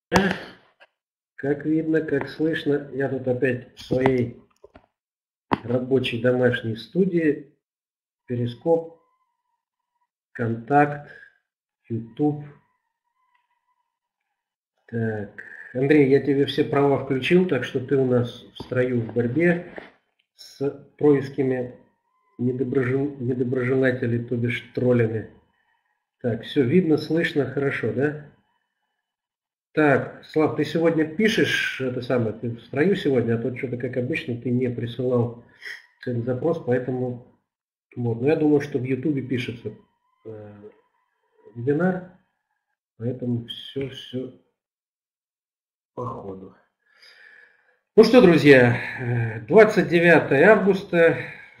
Как видно, как слышно, я тут опять в своей рабочей домашней студии. Перископ, Контакт, YouTube. Так, Андрей, я тебе все права включил, так что ты у нас в строю в борьбе с происками недоброжелателей, то бишь троллями. Так, все видно, слышно, хорошо, да? Так, Слав, ты сегодня пишешь это самое, ты в строю сегодня, а то что-то, как обычно, ты не присылал этот запрос, поэтому вот. Но я думаю, что в Ютубе пишется вебинар, поэтому все по ходу. Ну что, друзья, 29 августа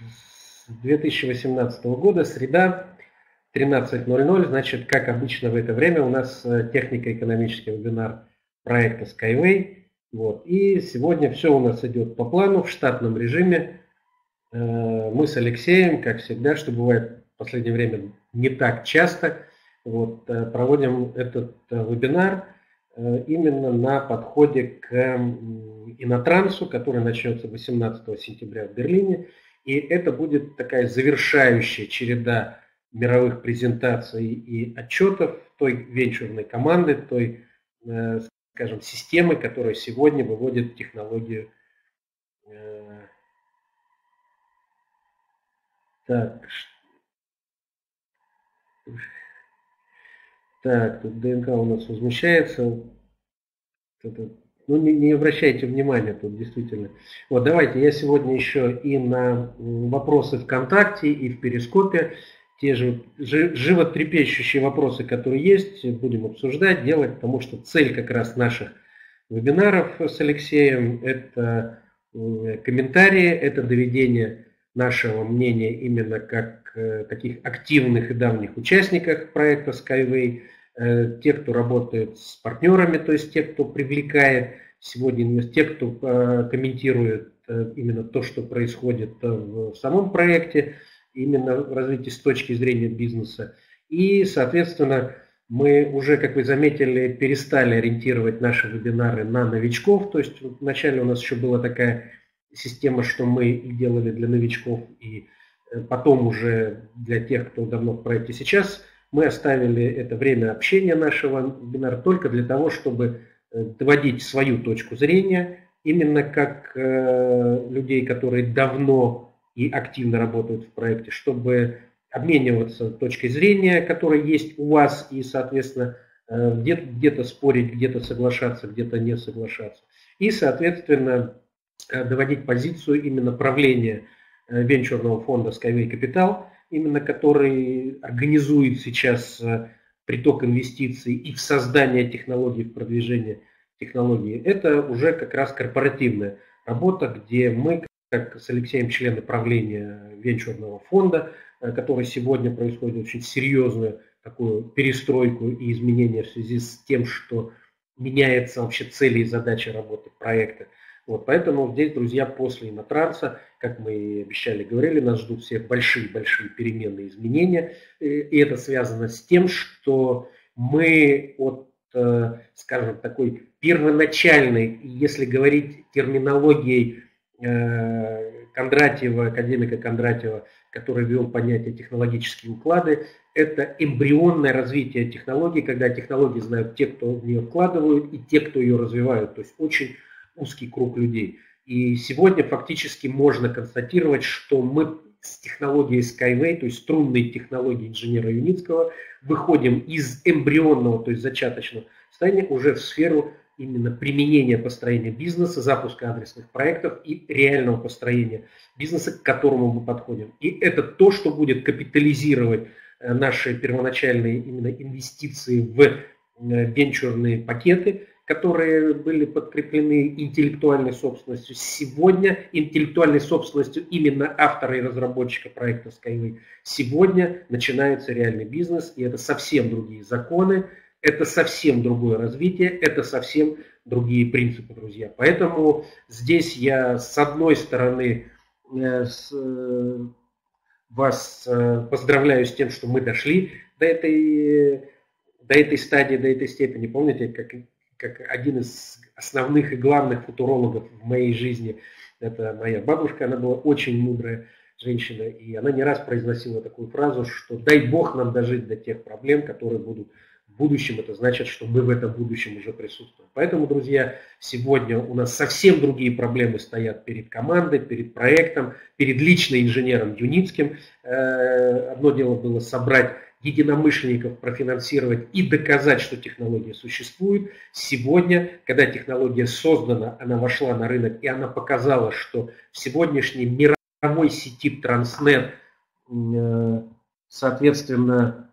2018 года, среда, 13:00, значит, как обычно в это время у нас технико-экономический вебинар проекта Skyway. Вот. И сегодня все у нас идет по плану, в штатном режиме. Мы с Алексеем, как всегда, что бывает в последнее время не так часто, вот, проводим этот вебинар именно на подходе к Инотрансу, который начнется 18 сентября в Берлине. И это будет такая завершающая череда мировых презентаций и отчетов той венчурной команды, той, скажем, системы, которая сегодня выводит технологию. Так, тут ДНК у нас возмущается. Ну, не обращайте внимания, тут действительно. Вот, давайте, я сегодня еще и на вопросы ВКонтакте, и в Перископе, те же животрепещущие вопросы, которые есть, будем обсуждать, делать, потому что цель как раз наших вебинаров с Алексеем – это комментарии, это доведение нашего мнения именно как таких активных и давних участников проекта Skyway, те, кто работает с партнерами, то есть те, кто привлекает сегодня, те, кто комментирует именно то, что происходит в самом проекте, именно в развитии с точки зрения бизнеса. И, соответственно, мы уже, как вы заметили, перестали ориентировать наши вебинары на новичков. То есть вначале у нас еще была такая система, что мы делали для новичков, и потом уже для тех, кто давно в проекте. Сейчас мы оставили это время общения нашего вебинара только для того, чтобы доводить свою точку зрения, именно как людей, которые давно и активно работают в проекте, чтобы обмениваться точкой зрения, которая есть у вас, и, соответственно, где-то спорить, где-то соглашаться, где-то не соглашаться. И, соответственно, доводить позицию именно правления венчурного фонда Skyway Capital, именно который организует сейчас приток инвестиций и в создание технологий, в продвижение технологий. Это уже как раз корпоративная работа, где мы, как с Алексеем, члены правления венчурного фонда, который сегодня происходит очень серьезную такую перестройку и изменения в связи с тем, что меняется вообще цели и задачи работы проекта. Вот, поэтому здесь, друзья, после Инотранса, как мы и обещали, говорили, нас ждут всех большие-большие переменные изменения. И это связано с тем, что мы от, скажем, такой первоначальной, если говорить терминологией Кондратьева, академика Кондратьева, который ввел понятие технологические уклады, это эмбрионное развитие технологий, когда технологии знают те, кто в нее вкладывают, и те, кто ее развивают. То есть очень узкий круг людей. И сегодня фактически можно констатировать, что мы с технологией Skyway, то есть струнной технологией инженера Юницкого, выходим из эмбрионного, то есть зачаточного состояния уже в сферу именно применения построения бизнеса, запуска адресных проектов и реального построения бизнеса, к которому мы подходим. И это то, что будет капитализировать наши первоначальные именно инвестиции в венчурные пакеты, которые были подкреплены интеллектуальной собственностью. Сегодня интеллектуальной собственностью именно автора и разработчика проекта Skyway. Сегодня начинается реальный бизнес, и это совсем другие законы, это совсем другое развитие, это совсем другие принципы, друзья. Поэтому здесь я с одной стороны вас поздравляю с тем, что мы дошли до этой стадии, до этой степени. Помните, как как один из основных и главных футурологов в моей жизни, это моя бабушка, она была очень мудрая женщина, и она не раз произносила такую фразу, что дай Бог нам дожить до тех проблем, которые будут в будущем. Это значит, что мы в этом будущем уже присутствуем. Поэтому, друзья, сегодня у нас совсем другие проблемы стоят перед командой, перед проектом, перед лично инженером Юницким. Одно дело было собрать единомышленников, профинансировать и доказать, что технология существует. Сегодня, когда технология создана, она вошла на рынок и она показала, что в сегодняшней мировой сети Транснет, соответственно,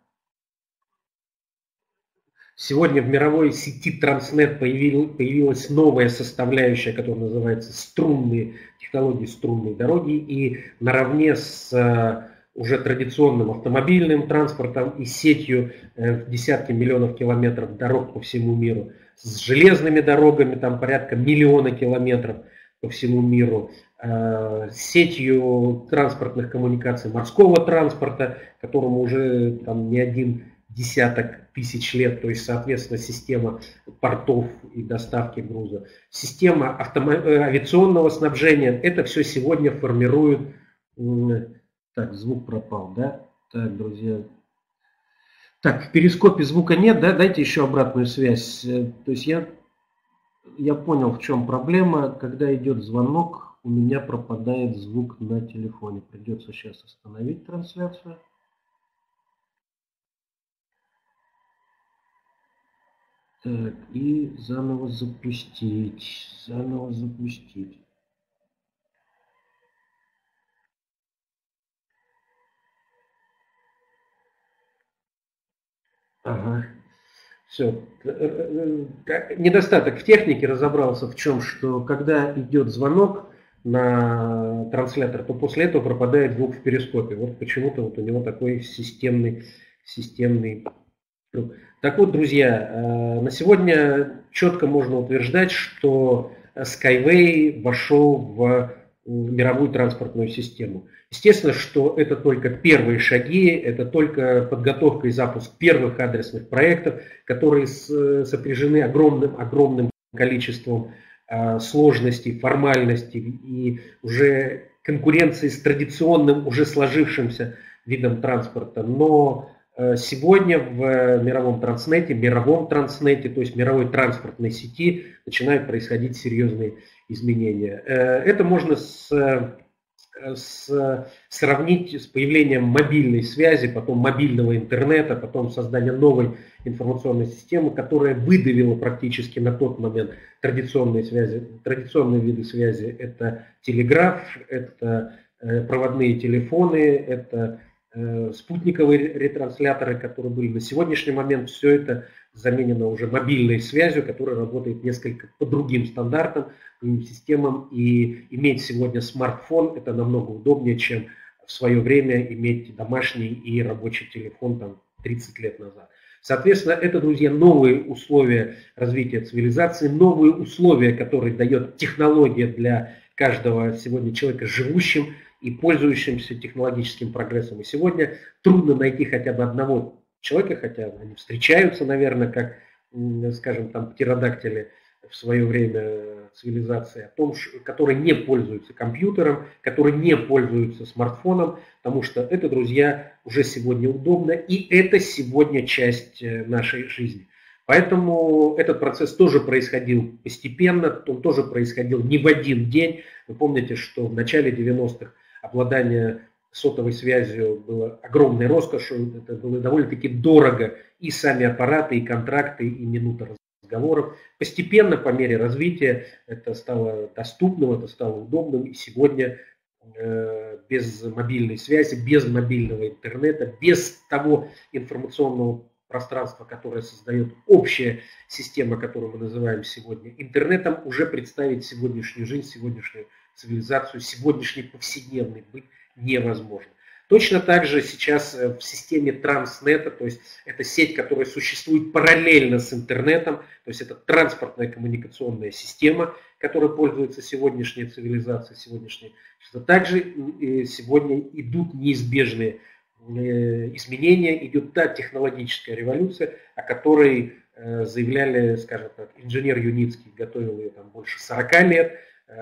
сегодня в мировой сети Транснет появилась новая составляющая, которая называется технологии струнной дороги, и наравне с уже традиционным автомобильным транспортом и сетью в десятки миллионов километров дорог по всему миру, с железными дорогами, там порядка миллиона километров по всему миру, сетью транспортных коммуникаций морского транспорта, которому уже там не один десяток тысяч лет, то есть, соответственно, система портов и доставки груза, система авиационного снабжения, это все сегодня формирует... Так, звук пропал, да? Так, друзья. Так, в перископе звука нет, да? Дайте еще обратную связь. То есть я понял, в чем проблема. Когда идет звонок, у меня пропадает звук на телефоне. Придется сейчас остановить трансляцию. Так, и заново запустить. Ага. Все. Недостаток в технике разобрался в чем, что когда идет звонок на транслятор, то после этого пропадает звук в перископе. Вот почему-то вот у него такой системный. Так вот, друзья, на сегодня четко можно утверждать, что Skyway вошел в мировую транспортную систему. Естественно, что это только первые шаги, это только подготовка и запуск первых адресных проектов, которые сопряжены огромным количеством сложностей, формальностей и уже конкуренции с традиционным, уже сложившимся видом транспорта. Но сегодня в мировом транснете, то есть мировой транспортной сети, начинают происходить серьезные изменения. Это можно сравнить с появлением мобильной связи, потом мобильного интернета, потом создания новой информационной системы, которая выдавила практически на тот момент традиционные виды связи. Это телеграф, это проводные телефоны, это спутниковые ретрансляторы, которые были. На сегодняшний момент все это заменено уже мобильной связью, которая работает несколько по другим стандартам, другим системам. И иметь сегодня смартфон это намного удобнее, чем в свое время иметь домашний и рабочий телефон там 30 лет назад. Соответственно, это, друзья, новые условия развития цивилизации, новые условия, которые дает технология для каждого сегодня человека, живущим и пользующимся технологическим прогрессом. И сегодня трудно найти хотя бы одного человека, хотя они встречаются, наверное, как, скажем, там птеродактили в свое время цивилизации, которые не пользуются компьютером, которые не пользуются смартфоном, потому что это, друзья, уже сегодня удобно, и это сегодня часть нашей жизни. Поэтому этот процесс тоже происходил постепенно, он тоже происходил не в один день. Вы помните, что в начале 90-х обладание сотовой связью было огромной роскошью, это было довольно-таки дорого, и сами аппараты, и контракты, и минуты разговоров. Постепенно, по мере развития, это стало доступным, это стало удобным, и сегодня без мобильной связи, без мобильного интернета, без того информационного пространства, которое создает общая система, которую мы называем сегодня интернетом, уже представить сегодняшнюю жизнь, сегодняшнюю цивилизацию, сегодняшний повседневный быт невозможно. Точно так же сейчас в системе Транснета, то есть это сеть, которая существует параллельно с интернетом, то есть это транспортная коммуникационная система, которой пользуется сегодняшняя цивилизация, также сегодня идут неизбежные изменения, идет та технологическая революция, о которой заявляли, скажем так, инженер Юницкий готовил ее там больше 40 лет,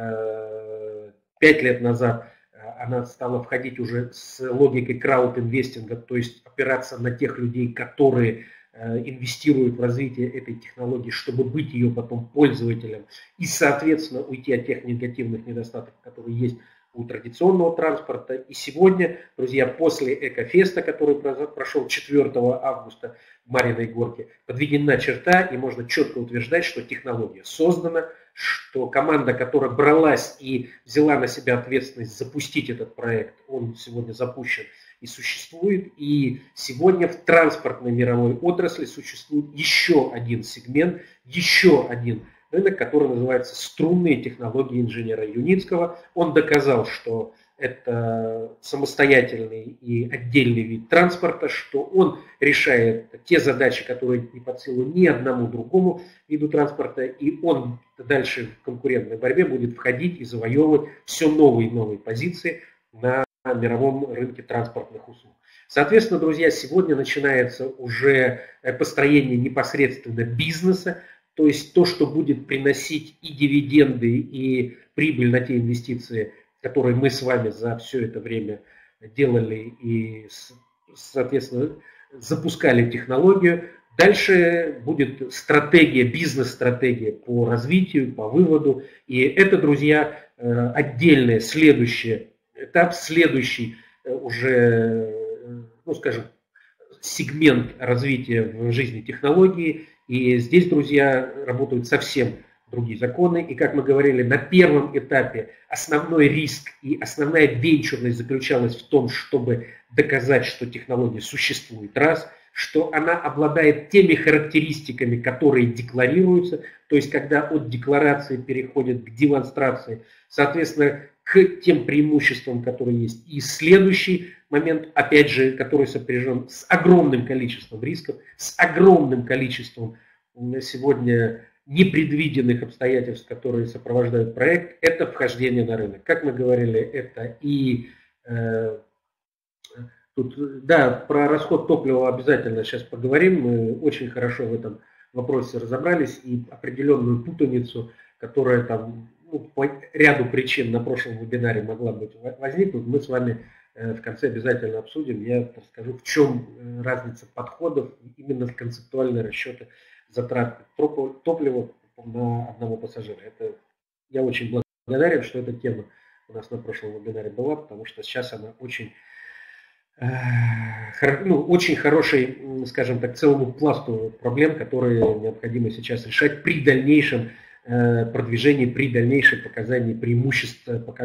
5 лет назад она стала входить уже с логикой краудинвестинга, то есть опираться на тех людей, которые инвестируют в развитие этой технологии, чтобы быть ее потом пользователем и, соответственно, уйти от тех негативных недостатков, которые есть у традиционного транспорта. И сегодня, друзья, после Экофеста, который прошел 4 августа в Марьиной Горке, подведена черта, и можно четко утверждать, что технология создана, что команда, которая бралась и взяла на себя ответственность запустить этот проект, он сегодня запущен и существует. И сегодня в транспортной мировой отрасли существует еще один сегмент, еще один рынок, который называется струнные технологии инженера Юницкого. Он доказал, что это самостоятельный и отдельный вид транспорта, что он решает те задачи, которые не под силу ни одному другому виду транспорта, и он дальше в конкурентной борьбе будет входить и завоевывать все новые и новые позиции на мировом рынке транспортных услуг. Соответственно, друзья, сегодня начинается уже построение непосредственно бизнеса, то есть то, что будет приносить и дивиденды, и прибыль на те инвестиции, которые мы с вами за все это время делали и, соответственно, запускали технологию. Дальше будет стратегия, бизнес-стратегия по развитию, по выводу. И это, друзья, отдельный следующий этап, следующий уже, ну, скажем, сегмент развития в жизни технологии. И здесь, друзья, работают совсем другие законы. И, как мы говорили, на первом этапе основной риск и основная венчурность заключалась в том, чтобы доказать, что технология существует, раз, что она обладает теми характеристиками, которые декларируются, то есть когда от декларации переходит к демонстрации, соответственно, к тем преимуществам, которые есть. И следующий момент, опять же, который сопряжен с огромным количеством рисков, с огромным количеством сегодня непредвиденных обстоятельств, которые сопровождают проект, это вхождение на рынок. Как мы говорили, это и тут, да, про расход топлива обязательно сейчас поговорим. Мы очень хорошо в этом вопросе разобрались, и определенную путаницу, которая там, ну, по ряду причин на прошлом вебинаре могла быть возникнуть, мы с вами в конце обязательно обсудим. Я расскажу, в чем разница подходов именно в концептуальные расчеты затрат топлива на одного пассажира. Это, я очень благодарен, что эта тема у нас на прошлом вебинаре была, потому что сейчас она очень, ну, очень хороший, скажем так, целому пласту проблем, которые необходимо сейчас решать при дальнейшем продвижении, при дальнейшем показании преимуществ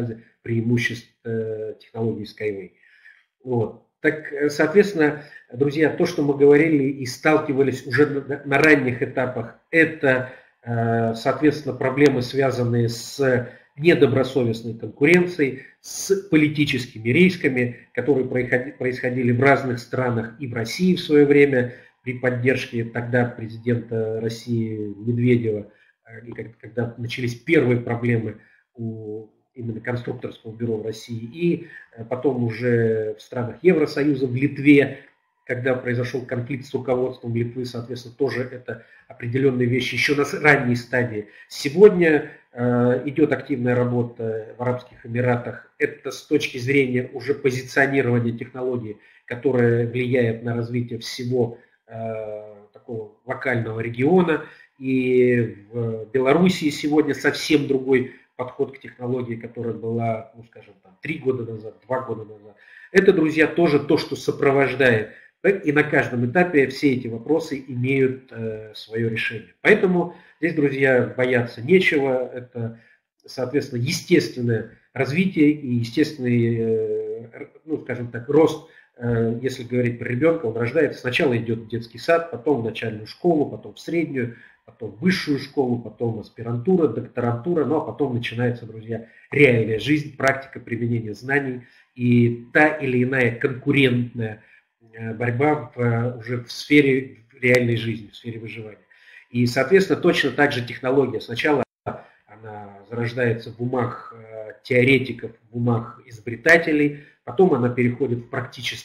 технологии Skyway. Вот. Так, соответственно, друзья, то, что мы говорили и сталкивались уже на ранних этапах, это, соответственно, проблемы, связанные с недобросовестной конкуренцией, с политическими рисками, которые происходили в разных странах и в России в свое время при поддержке тогда президента России Медведева, когда начались первые проблемы у именно конструкторского бюро в России, и потом уже в странах Евросоюза, в Литве, когда произошел конфликт с руководством Литвы, соответственно, тоже это определенные вещи еще на ранней стадии. Сегодня идет активная работа в Арабских Эмиратах. Это с точки зрения уже позиционирования технологий, которая влияет на развитие всего такого локального региона. И в Белоруссии сегодня совсем другой подход к технологии, которая была, ну, скажем, там, 3 года назад, 2 года назад. Это, друзья, тоже то, что сопровождает. И на каждом этапе все эти вопросы имеют свое решение. Поэтому здесь, друзья, бояться нечего. Это, соответственно, естественное развитие и естественный, ну, скажем так, рост. Если говорить про ребенка, он рождается, сначала идет в детский сад, потом в начальную школу, потом в среднюю, потом в высшую школу, потом аспирантура, докторантура, ну а потом начинается, друзья, реальная жизнь, практика применения знаний и та или иная конкурентная борьба уже в сфере реальной жизни, в сфере выживания. И, соответственно, точно так же технология. Сначала она зарождается в умах теоретиков, в умах изобретателей, потом она переходит в практическое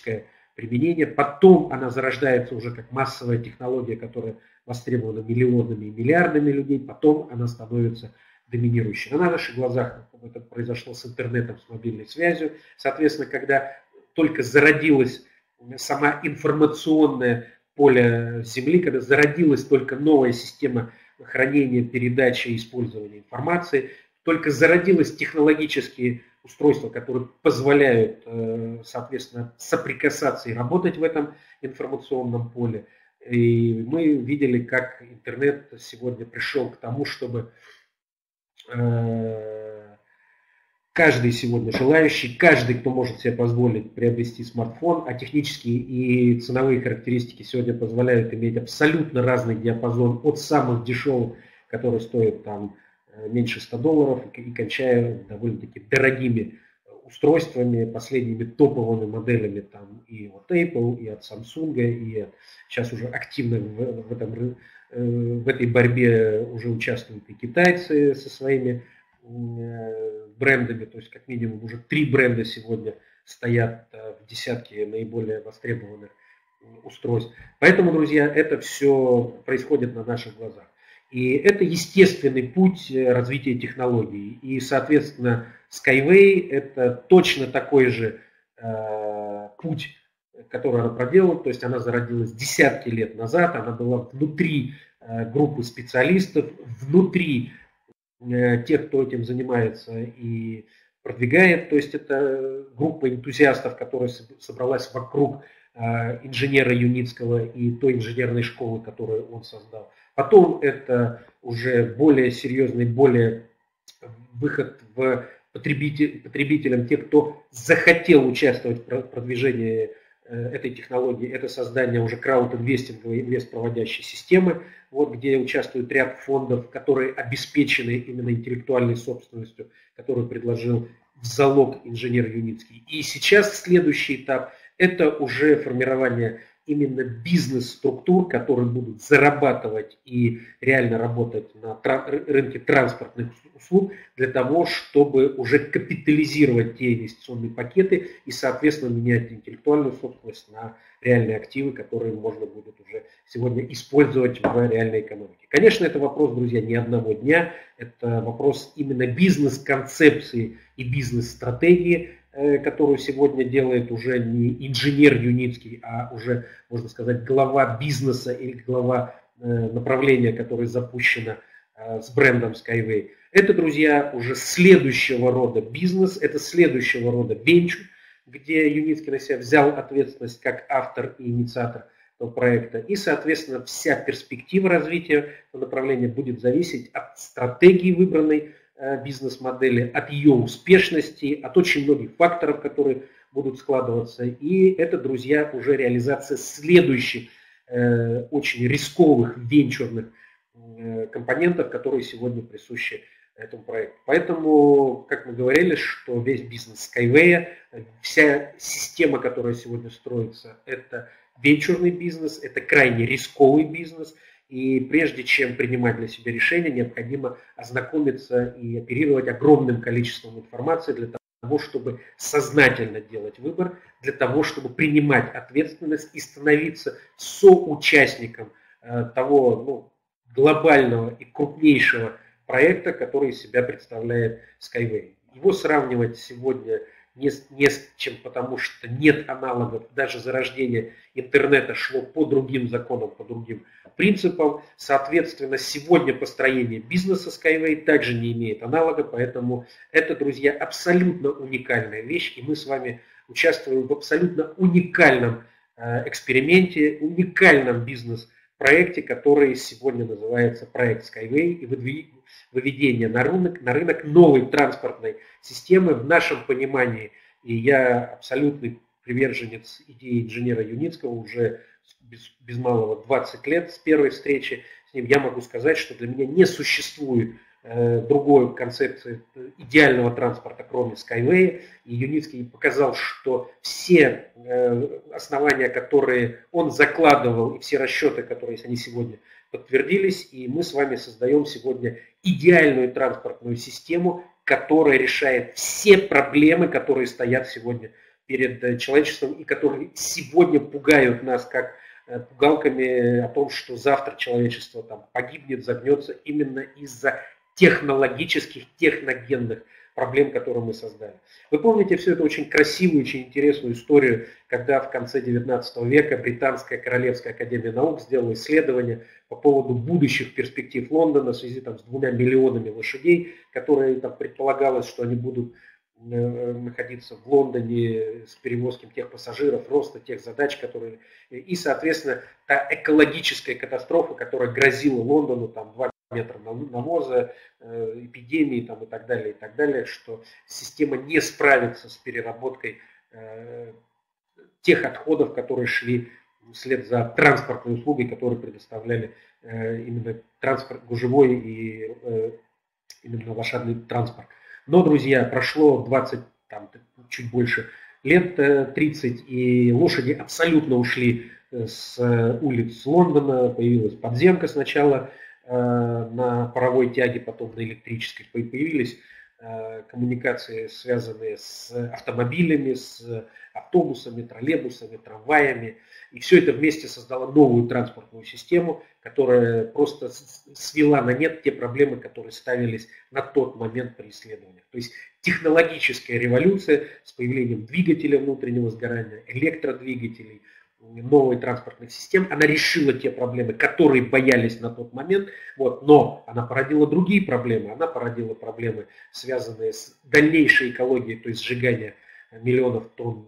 применения. Потом она зарождается уже как массовая технология, которая востребована миллионами и миллиардами людей. Потом она становится доминирующей. На наших глазах это произошло с интернетом, с мобильной связью. Соответственно, когда только зародилась сама информационное поле Земли, когда зародилась только новая система хранения, передачи и использования информации, только зародились технологические устройства, которые позволяют, соответственно, соприкасаться и работать в этом информационном поле. И мы видели, как интернет сегодня пришел к тому, чтобы каждый сегодня желающий, каждый, кто может себе позволить приобрести смартфон, а технические и ценовые характеристики сегодня позволяют иметь абсолютно разный диапазон от самых дешевых, которые стоят там меньше $100, и кончая довольно-таки дорогими устройствами, последними топовыми моделями там и от Apple, и от Samsung, и сейчас уже активно в этой борьбе уже участвуют и китайцы со своими брендами, то есть как минимум уже 3 бренда сегодня стоят в десятке наиболее востребованных устройств. Поэтому, друзья, это все происходит на наших глазах. И это естественный путь развития технологий. И, соответственно, Skyway это точно такой же путь, который она проделала. То есть она зародилась десятки лет назад, она была внутри группы специалистов, внутри тех, кто этим занимается и продвигает. То есть это группа энтузиастов, которая собралась вокруг инженера Юницкого и той инженерной школы, которую он создал. Потом это уже более серьезный, более выход в потребителям, те, кто захотел участвовать в продвижении этой технологии, это создание уже краудинвестинговой инвестпроводящей системы, вот, где участвует ряд фондов, которые обеспечены именно интеллектуальной собственностью, которую предложил в залог инженер Юницкий. И сейчас следующий этап – это уже формирование именно бизнес-структур, которые будут зарабатывать и реально работать на рынке транспортных услуг для того, чтобы уже капитализировать те инвестиционные пакеты и, соответственно, менять интеллектуальную собственность на реальные активы, которые можно будет уже сегодня использовать в реальной экономике. Конечно, это вопрос, друзья, не одного дня, это вопрос именно бизнес-концепции и бизнес-стратегии, которую сегодня делает уже не инженер Юницкий, а уже, можно сказать, глава бизнеса или глава направления, которое запущено с брендом Skyway. Это, друзья, уже следующего рода бизнес, это следующего рода венчур, где Юницкий на себя взял ответственность как автор и инициатор этого проекта. И, соответственно, вся перспектива развития этого направления будет зависеть от стратегии выбранной бизнес-модели, от ее успешности, от очень многих факторов, которые будут складываться. И это, друзья, уже реализация следующих очень рисковых венчурных компонентов, которые сегодня присущи этому проекту. Поэтому, как мы говорили, что весь бизнес Skyway, вся система, которая сегодня строится, это венчурный бизнес, это крайне рисковый бизнес. И прежде чем принимать для себя решения, необходимо ознакомиться и оперировать огромным количеством информации для того, чтобы сознательно делать выбор, для того, чтобы принимать ответственность и становиться соучастником того глобального и крупнейшего проекта, который из себя представляет Skyway. Его сравнивать сегодня не с чем, потому что нет аналогов. Даже зарождение интернета шло по другим законам, по другим принципам. Соответственно, сегодня построение бизнеса Skyway также не имеет аналога, поэтому это, друзья, абсолютно уникальная вещь, и мы с вами участвуем в абсолютно уникальном эксперименте, уникальном бизнес-проекте, который сегодня называется проект Skyway, и выведение на рынок новой транспортной системы в нашем понимании. И я абсолютный приверженец идеи инженера Юницкого уже без малого 20 лет с первой встречи с ним. Я могу сказать, что для меня не существует другой концепции идеального транспорта, кроме Skyway. И Юницкий показал, что все основания, которые он закладывал, и все расчеты, которые они сегодня подтвердились, и мы с вами создаем сегодня идеальную транспортную систему, которая решает все проблемы, которые стоят сегодня перед человечеством и которые сегодня пугают нас как пугалками о том, что завтра человечество там погибнет, загнется именно из-за технологических, техногенных проблем, которые мы создали. Вы помните всю эту очень красивую, очень интересную историю, когда в конце 19 века Британская Королевская Академия Наук сделала исследование по поводу будущих перспектив Лондона в связи там, с 2 миллионами лошадей, которые там, предполагалось, что они будут находиться в Лондоне с перевозкой тех пассажиров, роста тех задач, которые... И, соответственно, та экологическая катастрофа, которая грозила Лондону, там 2 метра навоза, эпидемии там, и так далее, что система не справится с переработкой тех отходов, которые шли вслед за транспортной услугой, которые предоставляли именно транспорт гужевой и именно лошадный транспорт. Но, друзья, прошло 20, там, чуть больше лет, 30, и лошади абсолютно ушли с улиц Лондона. Появилась подземка сначала на паровой тяге, потом на электрической. Появились коммуникации, связанные с автомобилями, с автобусами, троллейбусами, трамваями. И все это вместе создало новую транспортную систему, которая просто свела на нет те проблемы, которые ставились на тот момент при исследованиях. То есть технологическая революция с появлением двигателя внутреннего сгорания, электродвигателей, новой транспортных систем, она решила те проблемы, которые боялись на тот момент, вот, но она породила другие проблемы. Она породила проблемы, связанные с дальнейшей экологией, то есть сжигание миллионов тонн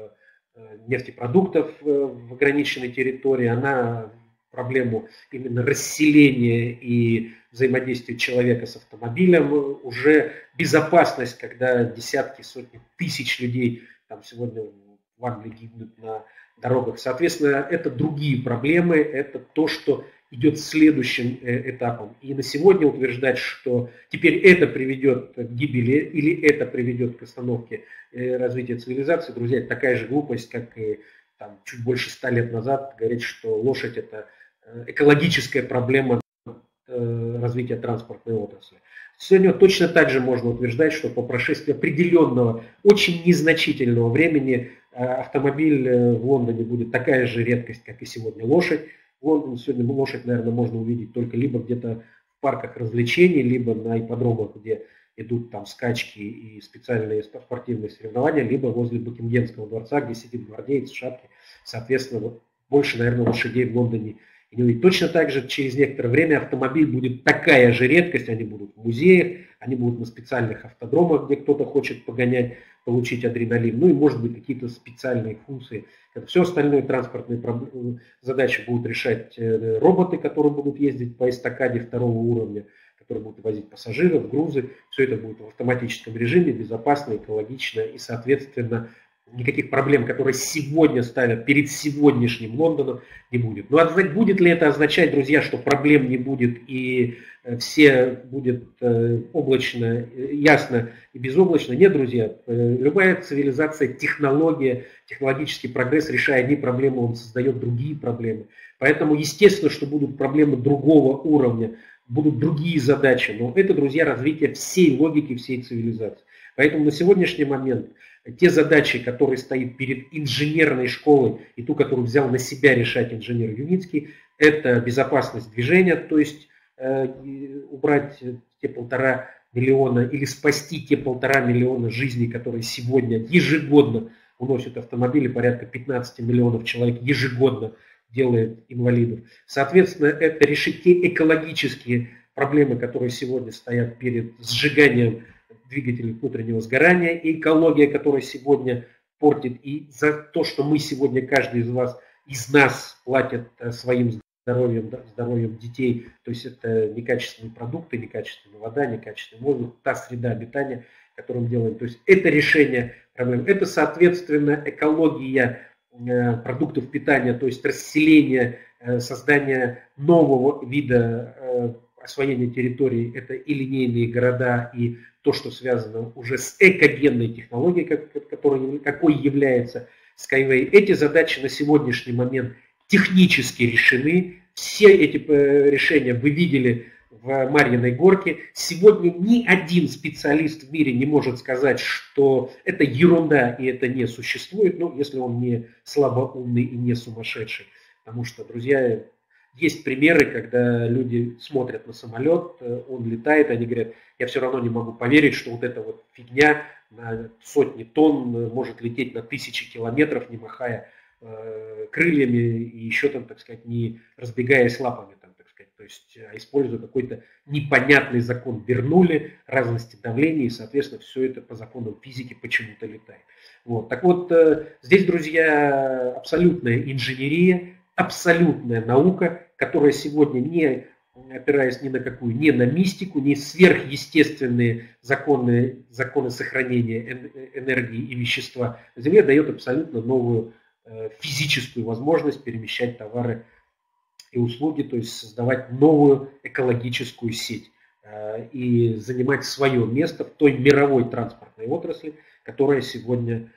нефтепродуктов в ограниченной территории. Она проблему именно расселения и взаимодействия человека с автомобилем, уже безопасность, когда десятки, сотни тысяч людей там сегодня в Англии гибнут на дорогах. Соответственно, это другие проблемы, это то, что идет следующим этапом. И на сегодня утверждать, что теперь это приведет к гибели или это приведет к остановке развития цивилизации, друзья, это такая же глупость, как и там, чуть больше 100 лет назад говорить, что лошадь это экологическая проблема развития транспортной отрасли. Сегодня точно так же можно утверждать, что по прошествии определенного, очень незначительного времени автомобиль в Лондоне будет такая же редкость, как и сегодня лошадь. В Лондоне сегодня лошадь, наверное, можно увидеть только либо где-то в парках развлечений, либо на ипподромах, где идут там скачки и специальные спортивные соревнования, либо возле Букингемского дворца, где сидит гвардеец в шапке. Соответственно, больше, наверное, лошадей в Лондоне. И точно так же через некоторое время автомобиль будет такая же редкость, они будут в музеях, они будут на специальных автодромах, где кто-то хочет погонять, получить адреналин, ну и может быть какие-то специальные функции. Все остальные транспортные задачи будут решать роботы, которые будут ездить по эстакаде 2-го уровня, которые будут возить пассажиров, грузы. Все это будет в автоматическом режиме, безопасно, экологично и, соответственно, никаких проблем, которые сегодня ставят перед сегодняшним Лондоном, не будет. Но будет ли это означать, друзья, что проблем не будет и все будет облачно, ясно и безоблачно? Нет, друзья. Любая цивилизация, технология, технологический прогресс, решая одни проблемы, он создает другие проблемы. Поэтому естественно, что будут проблемы другого уровня, будут другие задачи. Но это, друзья, развитие всей логики, всей цивилизации. Поэтому на сегодняшний момент те задачи, которые стоят перед инженерной школой и ту, которую взял на себя решать инженер Юницкий, это безопасность движения, то есть убрать те 1,5 миллиона или спасти те 1,5 миллиона жизней, которые сегодня ежегодно уносят автомобили, порядка 15 миллионов человек ежегодно делает инвалидов. Соответственно, это решить те экологические проблемы, которые сегодня стоят перед сжиганием двигателей внутреннего сгорания, и экология, которая сегодня портит, и за то, что мы сегодня, каждый из нас платит своим здоровьем детей, то есть это некачественные продукты, некачественная вода, некачественный воздух, та среда обитания, которую мы делаем. То есть это решение проблем. Это, соответственно, экология продуктов питания, то есть расселение, создание нового вида освоения территорий, это и линейные города, и то, что связано уже с экогенной технологией, какой является Skyway. Эти задачи на сегодняшний момент технически решены. Все эти решения вы видели в Марьиной Горке. Сегодня ни один специалист в мире не может сказать, что это ерунда и это не существует, ну, если он не слабоумный и не сумасшедший. Потому что, друзья, есть примеры, когда люди смотрят на самолет, он летает, они говорят, я все равно не могу поверить, что вот эта вот фигня на сотни тонн может лететь на тысячи километров, не махая крыльями и еще там, так сказать, не разбегаясь лапами, там, так сказать, то есть используя какой-то непонятный закон Бернулли, разности давления, и, соответственно, все это по законам физики почему-то летает. Вот. Так вот, здесь, друзья, абсолютная инженерия, абсолютная наука, которая сегодня, не опираясь ни на какую, ни на мистику, ни сверхъестественные законы сохранения энергии и вещества на Земле, дает абсолютно новую физическую возможность перемещать товары и услуги, то есть создавать новую экологическую сеть и занимать свое место в той мировой транспортной отрасли, которая сегодня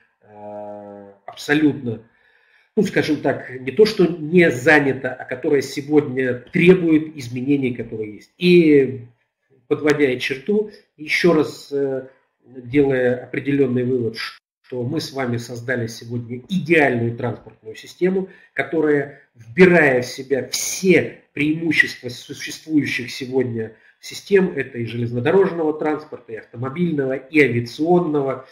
абсолютно, ну, скажем так, не то, что не занята, а которая сегодня требует изменений, которые есть. И подводя черту, еще раз делая определенный вывод, что мы с вами создали сегодня идеальную транспортную систему, которая, вбирая в себя все преимущества существующих сегодня систем, это и железнодорожного транспорта, и автомобильного, и авиационного,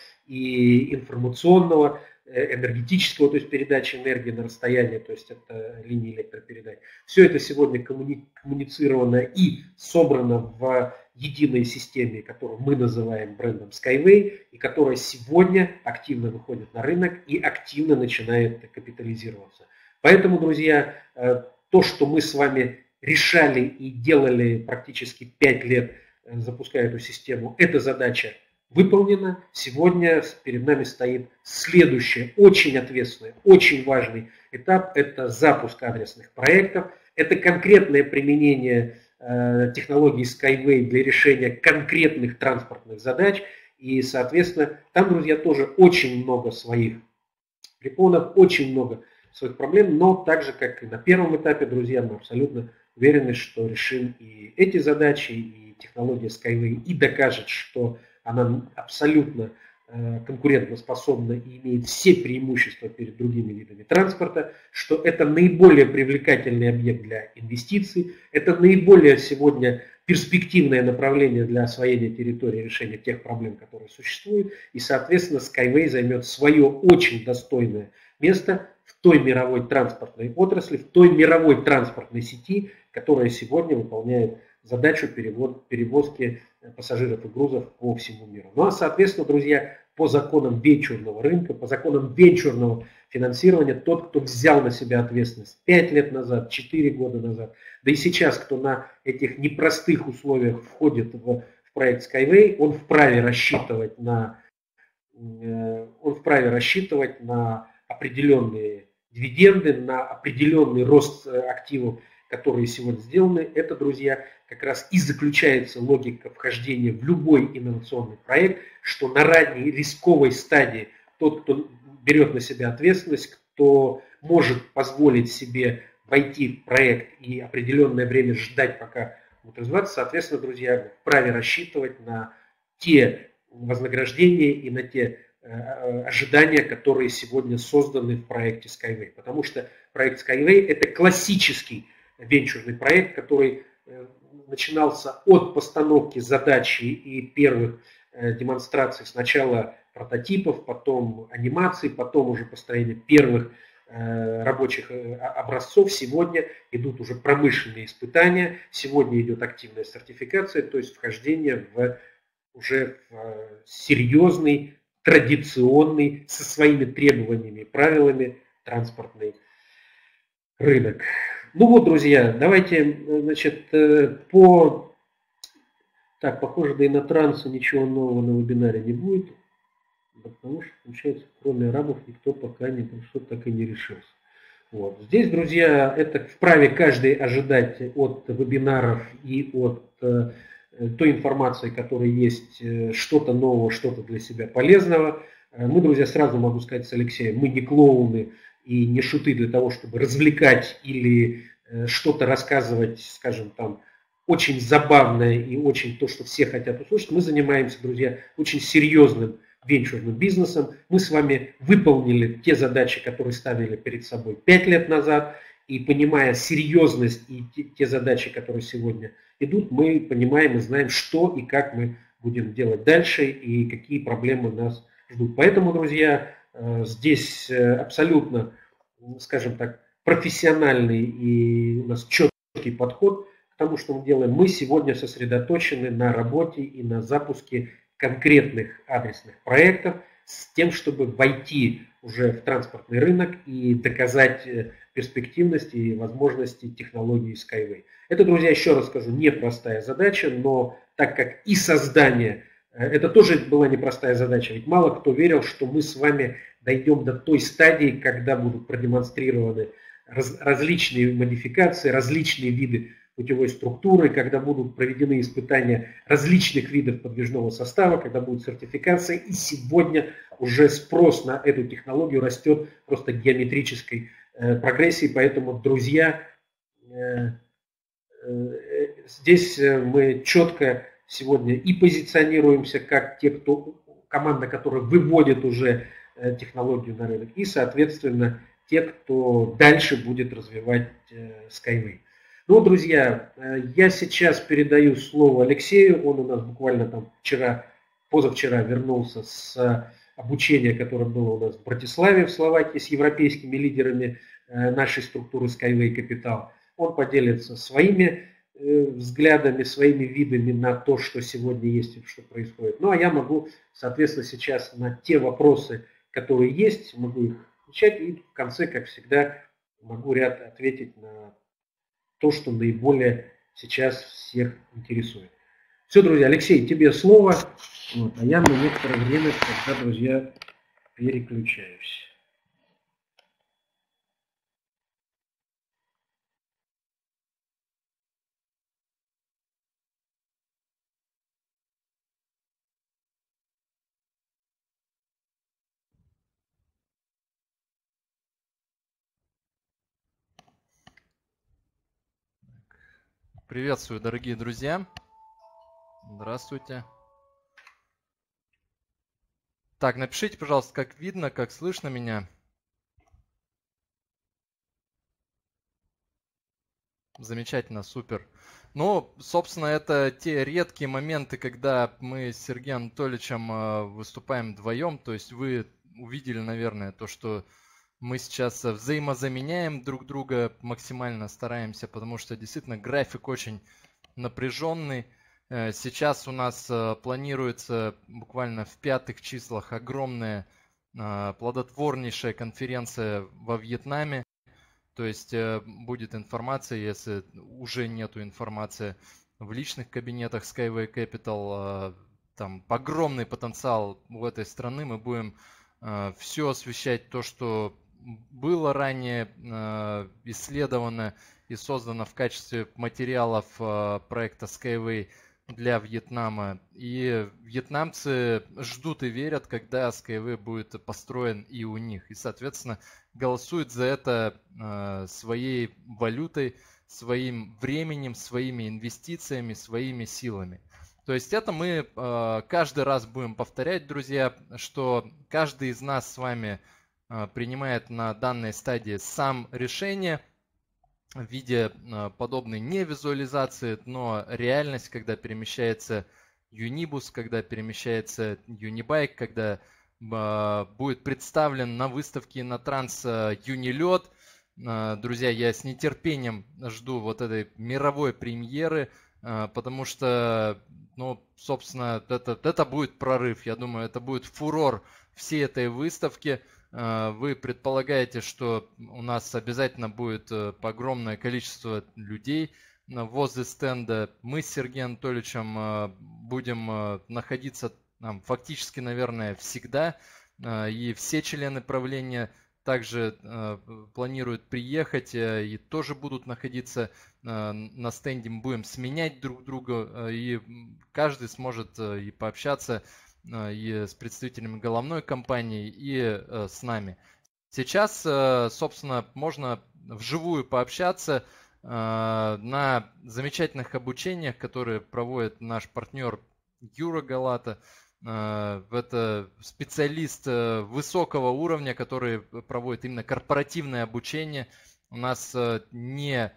и информационного, энергетического, то есть передачи энергии на расстояние, то есть это линии электропередач. Все это сегодня коммуницировано и собрано в единой системе, которую мы называем брендом Skyway, и которая сегодня активно выходит на рынок и активно начинает капитализироваться. Поэтому, друзья, то, что мы с вами решали и делали практически 5 лет, запуская эту систему, эта задача выполнена. Сегодня перед нами стоит следующий, очень ответственный, очень важный этап. Это запуск адресных проектов. Это конкретное применение технологий Skyway для решения конкретных транспортных задач. И, соответственно, там, друзья, тоже очень много своих препонов, очень много своих проблем. Но так же, как и на первом этапе, друзья, мы абсолютно уверены, что решим и эти задачи, и технология Skyway, и докажет, что она абсолютно конкурентоспособна и имеет все преимущества перед другими видами транспорта, что это наиболее привлекательный объект для инвестиций, это наиболее сегодня перспективное направление для освоения территории, решения тех проблем, которые существуют, и, соответственно, Skyway займет свое очень достойное место в той мировой транспортной отрасли, в той мировой транспортной сети, которая сегодня выполняет задачу перевозки пассажиров и грузов по всему миру. Ну а, соответственно, друзья, по законам венчурного рынка, по законам венчурного финансирования, тот, кто взял на себя ответственность 5 лет назад, 4 года назад, да и сейчас, кто на этих непростых условиях входит в проект Skyway, он вправе рассчитывать на определенные дивиденды, на определенный рост активов, которые сегодня сделаны. Это, друзья, как раз и заключается логика вхождения в любой инновационный проект, что на ранней рисковой стадии тот, кто берет на себя ответственность, кто может позволить себе войти в проект и определенное время ждать, пока будет развиваться, соответственно, друзья, вправе рассчитывать на те вознаграждения и на те ожидания, которые сегодня созданы в проекте Skyway. Потому что проект Skyway – это классический венчурный проект, который начинался от постановки задачи и первых демонстраций, сначала прототипов, потом анимаций, потом уже построение первых рабочих образцов. Сегодня идут уже промышленные испытания, сегодня идет активная сертификация, то есть вхождение уже в серьезный, традиционный, со своими требованиями и правилами транспортный рынок. Ну вот, друзья, давайте, значит, похоже, да и на трансу ничего нового на вебинаре не будет, потому что, получается, кроме арабов никто пока что-то так и не решился. Вот. Здесь, друзья, это вправе каждый ожидать от вебинаров и от той информации, которая есть, что-то нового, что-то для себя полезного. Мы, друзья, сразу могу сказать с Алексеем, мы не клоуны и не шуты для того, чтобы развлекать или что-то рассказывать, скажем, там, очень забавное и очень то, что все хотят услышать. Мы занимаемся, друзья, очень серьезным венчурным бизнесом. Мы с вами выполнили те задачи, которые ставили перед собой 5 лет назад. И понимая серьезность и те задачи, которые сегодня идут, мы понимаем и знаем, что и как мы будем делать дальше и какие проблемы нас ждут. Поэтому, друзья, здесь абсолютно, скажем так, профессиональный и у нас четкий подход к тому, что мы делаем. Мы сегодня сосредоточены на работе и на запуске конкретных адресных проектов с тем, чтобы войти уже в транспортный рынок и доказать перспективность и возможности технологии Skyway. Это, друзья, еще раз скажу, непростая задача, но так как и создание, это тоже была непростая задача, ведь мало кто верил, что мы с вами дойдем до той стадии, когда будут продемонстрированы различные модификации, различные виды путевой структуры, когда будут проведены испытания различных видов подвижного состава, когда будет сертификация. И сегодня уже спрос на эту технологию растет просто геометрической прогрессией. Поэтому, друзья, здесь мы четко сегодня и позиционируемся как те, кто, команда, которая выводит уже технологию на рынок, и, соответственно, те, кто дальше будет развивать Skyway. Ну, друзья, я сейчас передаю слово Алексею. Он у нас буквально там позавчера вернулся с обучения, которое было у нас в Братиславе, в Словакии, с европейскими лидерами нашей структуры Skyway Capital. Он поделится своими взглядами, своими видами на то, что сегодня есть и что происходит. Ну, а я могу, соответственно, сейчас на те вопросы, которые есть, могу их отвечать. И в конце, как всегда, могу ряд ответить на то, что наиболее сейчас всех интересует. Все, друзья, Алексей, тебе слово. Вот, а я на некоторое время, тогда, друзья, переключаюсь. Приветствую, дорогие друзья. Здравствуйте. Так, напишите, пожалуйста, как видно, как слышно меня. Замечательно, супер. Ну, собственно, это те редкие моменты, когда мы с Сергеем Анатольевичем выступаем вдвоем. То есть вы увидели, наверное, то, что мы сейчас взаимозаменяем друг друга, максимально стараемся, потому что действительно график очень напряженный. Сейчас у нас планируется буквально в 5 числах огромная плодотворнейшая конференция во Вьетнаме. То есть будет информация, если уже нету информации в личных кабинетах Skyway Capital. Там огромный потенциал у этой страны. Мы будем все освещать то, что было ранее исследовано и создано в качестве материалов проекта Skyway для Вьетнама. И вьетнамцы ждут и верят, когда Skyway будет построен и у них. И, соответственно, голосуют за это своей валютой, своим временем, своими инвестициями, своими силами. То есть это мы каждый раз будем повторять, друзья, что каждый из нас с вами принимает на данной стадии сам решение в виде подобной не визуализации, но реальность, когда перемещается Unibus, когда перемещается Unibike, когда будет представлен на выставке на Транс Uniled. Друзья, я с нетерпением жду вот этой мировой премьеры, потому что, ну, собственно, это будет прорыв. Я думаю, это будет фурор всей этой выставки. Вы предполагаете, что у нас обязательно будет огромное количество людей возле стенда. Мы с Сергеем Анатольевичем будем находиться там фактически, наверное, всегда. И все члены правления также планируют приехать и тоже будут находиться на стенде. Мы будем сменять друг друга, и каждый сможет и пообщаться и с представителями головной компании, и с нами. Сейчас, собственно, можно вживую пообщаться. на замечательных обучениях, которые проводит наш партнер Юра Галата. Это специалист высокого уровня, который проводит именно корпоративное обучение. У нас нет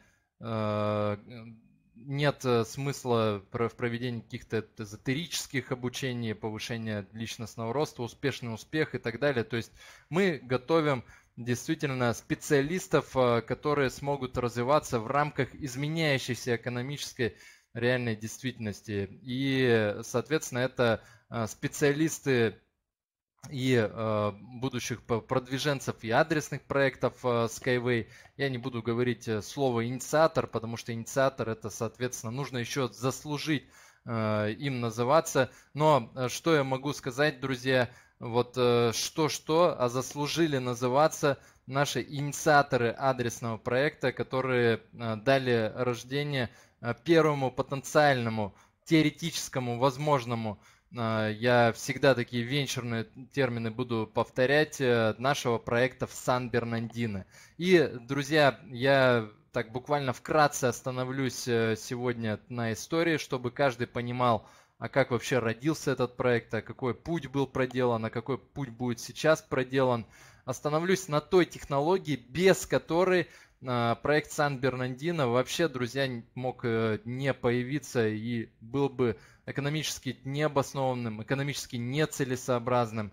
смысла в проведении каких-то эзотерических обучений, повышения личностного роста, успешный успех и так далее. То есть мы готовим действительно специалистов, которые смогут развиваться в рамках изменяющейся экономической реальной действительности. И, соответственно, это специалисты и будущих продвиженцев и адресных проектов Skyway. Я не буду говорить слово инициатор, потому что инициатор это, соответственно, нужно еще заслужить им называться. Но что я могу сказать, друзья, вот что-что, а заслужили называться наши инициаторы адресного проекта, которые дали рождение первому потенциальному, теоретическому, возможному, я всегда такие венчурные термины буду повторять, нашего проекта в Сан-Бернандино. И, друзья, я так буквально вкратце остановлюсь сегодня на истории, чтобы каждый понимал, а как вообще родился этот проект, а какой путь был проделан, а какой путь будет сейчас проделан. Остановлюсь на той технологии, без которой проект Сан-Бернандино вообще, друзья, мог не появиться и был бы экономически необоснованным, экономически нецелесообразным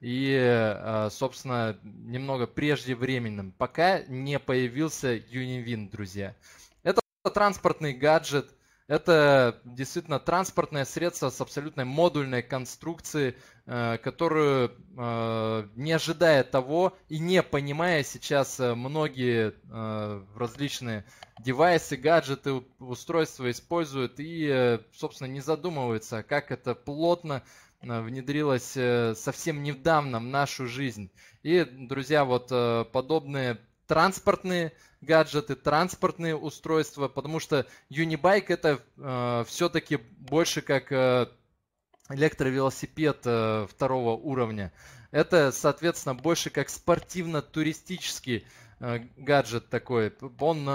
и, собственно, немного преждевременным, пока не появился Univind, друзья. Это транспортный гаджет, это действительно транспортное средство с абсолютной модульной конструкцией, которую, не ожидая того и не понимая сейчас многие различные девайсы, гаджеты, устройства используют и, собственно, не задумываются, как это плотно внедрилось совсем недавно в нашу жизнь. И, друзья, вот подобные транспортные гаджеты, транспортные устройства, потому что Unibike это все-таки больше как электровелосипед второго уровня. Это, соответственно, больше как спортивно-туристический гаджет такой. Он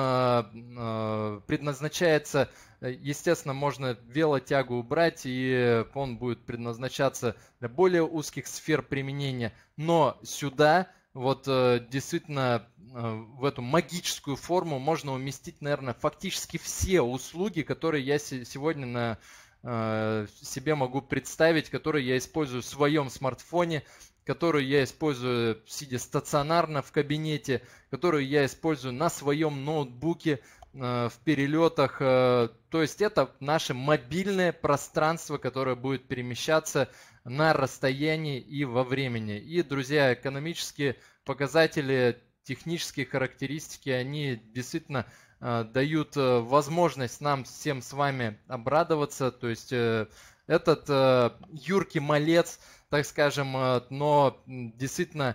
предназначается, естественно, можно велотягу убрать, и он будет предназначаться для более узких сфер применения. Но сюда вот действительно в эту магическую форму можно уместить, наверное, фактически все услуги, которые я сегодня на себе могу представить, которые я использую в своем смартфоне, которую я использую сидя стационарно в кабинете, которую я использую на своем ноутбуке в перелетах. То есть это наше мобильное пространство, которое будет перемещаться на расстоянии и во времени. И, друзья, экономические показатели, технические характеристики, они действительно дают возможность нам всем с вами обрадоваться. То есть этот юркий малец, так скажем, но действительно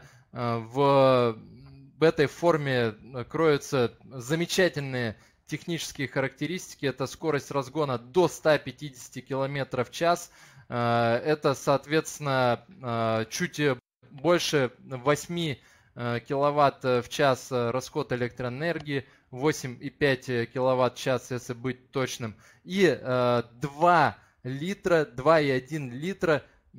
в этой форме кроются замечательные технические характеристики. Это скорость разгона до 150 км в час. Это, соответственно, чуть больше 8 киловатт в час расход электроэнергии, 8,5 киловатт в час, если быть точным, и 2 литра, 2,1 литра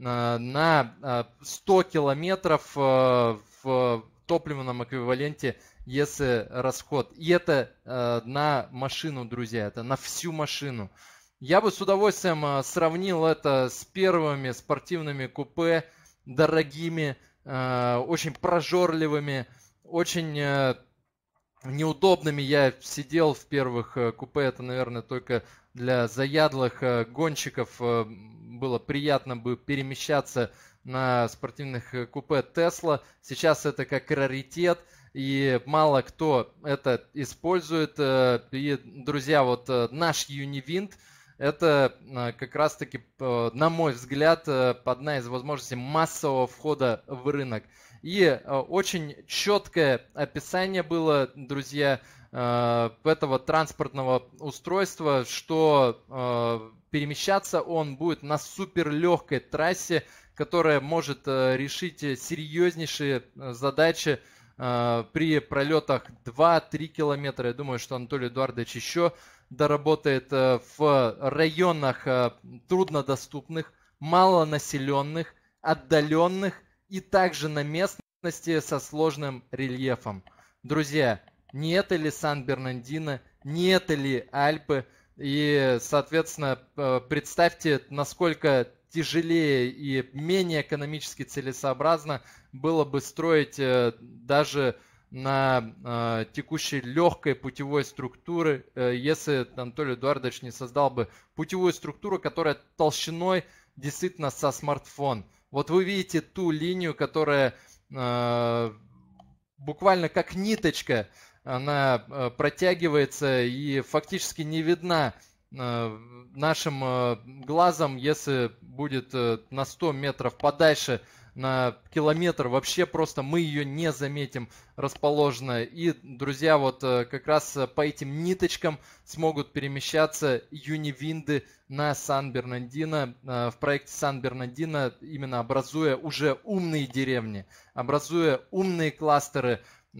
на 100 километров в топливном эквиваленте, если расход. И это на машину, друзья, это на всю машину. Я бы с удовольствием сравнил это с первыми спортивными купе, дорогими, очень прожорливыми, очень неудобными. Я сидел в первых купе, это, наверное, только для заядлых гонщиков было приятно бы перемещаться на спортивных купе Tesla. Сейчас это как раритет, и мало кто это использует. И, друзья, вот наш Univind это как раз-таки, на мой взгляд, одна из возможностей массового входа в рынок. И очень четкое описание было, друзья, этого транспортного устройства, что перемещаться он будет на суперлегкой трассе, которая может решить серьезнейшие задачи при пролетах 2-3 километра. Я думаю, что Анатолий Эдуардович еще доработает в районах труднодоступных, малонаселенных, отдаленных и также на местности со сложным рельефом. Друзья, не это ли Сан-Бернандино, не это ли Альпы? И, соответственно, представьте, насколько тяжелее и менее экономически целесообразно было бы строить даже на текущей легкой путевой структуры, если Анатолий Эдуардович не создал бы путевую структуру, которая толщиной действительно со смартфон. Вот вы видите ту линию, которая буквально как ниточка, она протягивается и фактически не видна нашим глазом, если будет на 100 метров подальше, на километр, вообще просто мы ее не заметим расположена. И, друзья, вот как раз по этим ниточкам смогут перемещаться юнивинды на Сан-Бернандино, в проекте Сан-Бернандино, именно образуя уже умные деревни, образуя умные кластеры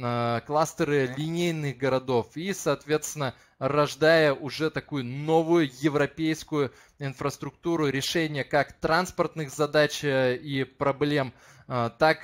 линейных городов и, соответственно, рождая уже такую новую европейскую инфраструктуру решения как транспортных задач и проблем, так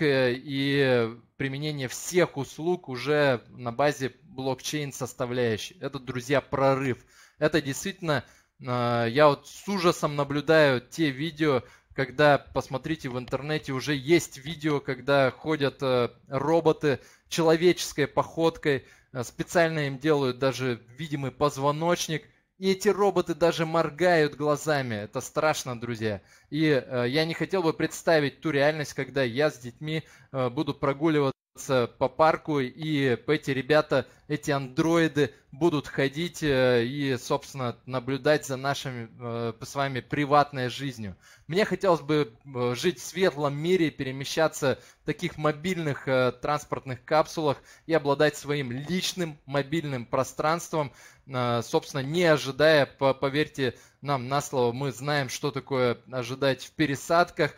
и применения всех услуг уже на базе блокчейн составляющей. Это, друзья, прорыв. Это действительно, я вот с ужасом наблюдаю те видео, когда, посмотрите, в интернете уже есть видео, когда ходят роботы человеческой походкой, специально им делают даже видимый позвоночник, и эти роботы даже моргают глазами. Это страшно, друзья. И я не хотел бы представить ту реальность, когда я с детьми буду прогуливаться по парку, и эти ребята, эти андроиды будут ходить и, собственно, наблюдать за нашими с вами приватной жизнью. Мне хотелось бы жить в светлом мире, перемещаться в таких мобильных транспортных капсулах и обладать своим личным мобильным пространством, собственно, не ожидая, поверьте нам на слово, мы знаем, что такое ожидать в пересадках,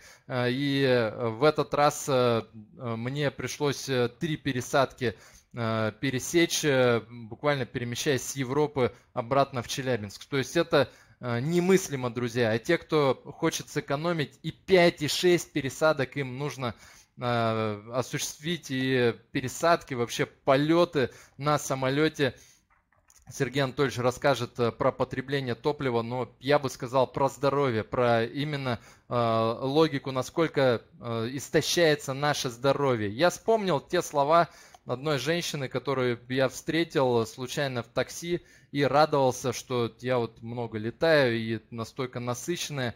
и в этот раз мне пришлось 3 пересадки пересечь, буквально перемещаясь с Европы обратно в Челябинск. То есть это немыслимо, друзья. А те, кто хочет сэкономить, и 5, и 6 пересадок им нужно осуществить, и пересадки, вообще полеты на самолете. Сергей Анатольевич расскажет про потребление топлива, но я бы сказал про здоровье, про именно логику, насколько истощается наше здоровье. Я вспомнил те слова одной женщины, которую я встретил случайно в такси и радовался, что я вот много летаю и настолько насыщенная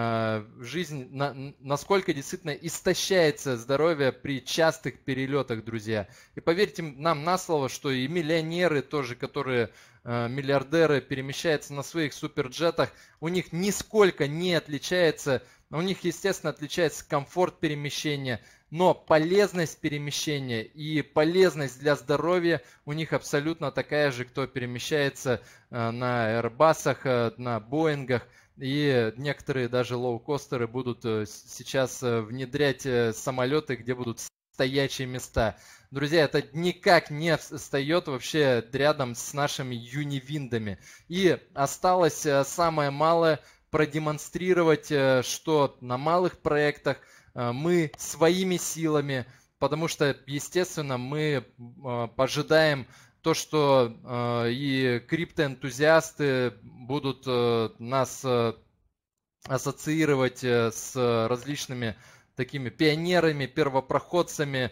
жизнь, насколько действительно истощается здоровье при частых перелетах, друзья. И поверьте нам на слово, что и миллионеры тоже, которые миллиардеры, перемещаются на своих суперджетах, у них нисколько не отличается, у них, естественно, отличается комфорт перемещения, но полезность перемещения и полезность для здоровья у них абсолютно такая же, кто перемещается на Airbus'ах, на Боингах. И некоторые даже лоукостеры будут сейчас внедрять самолеты, где будут стоячие места. Друзья, это никак не встает вообще рядом с нашими юнивиндами. И осталось самое малое продемонстрировать, что на малых проектах мы своими силами, потому что, естественно, мы ожидаем то, что и криптоэнтузиасты будут нас ассоциировать с различными такими пионерами, первопроходцами,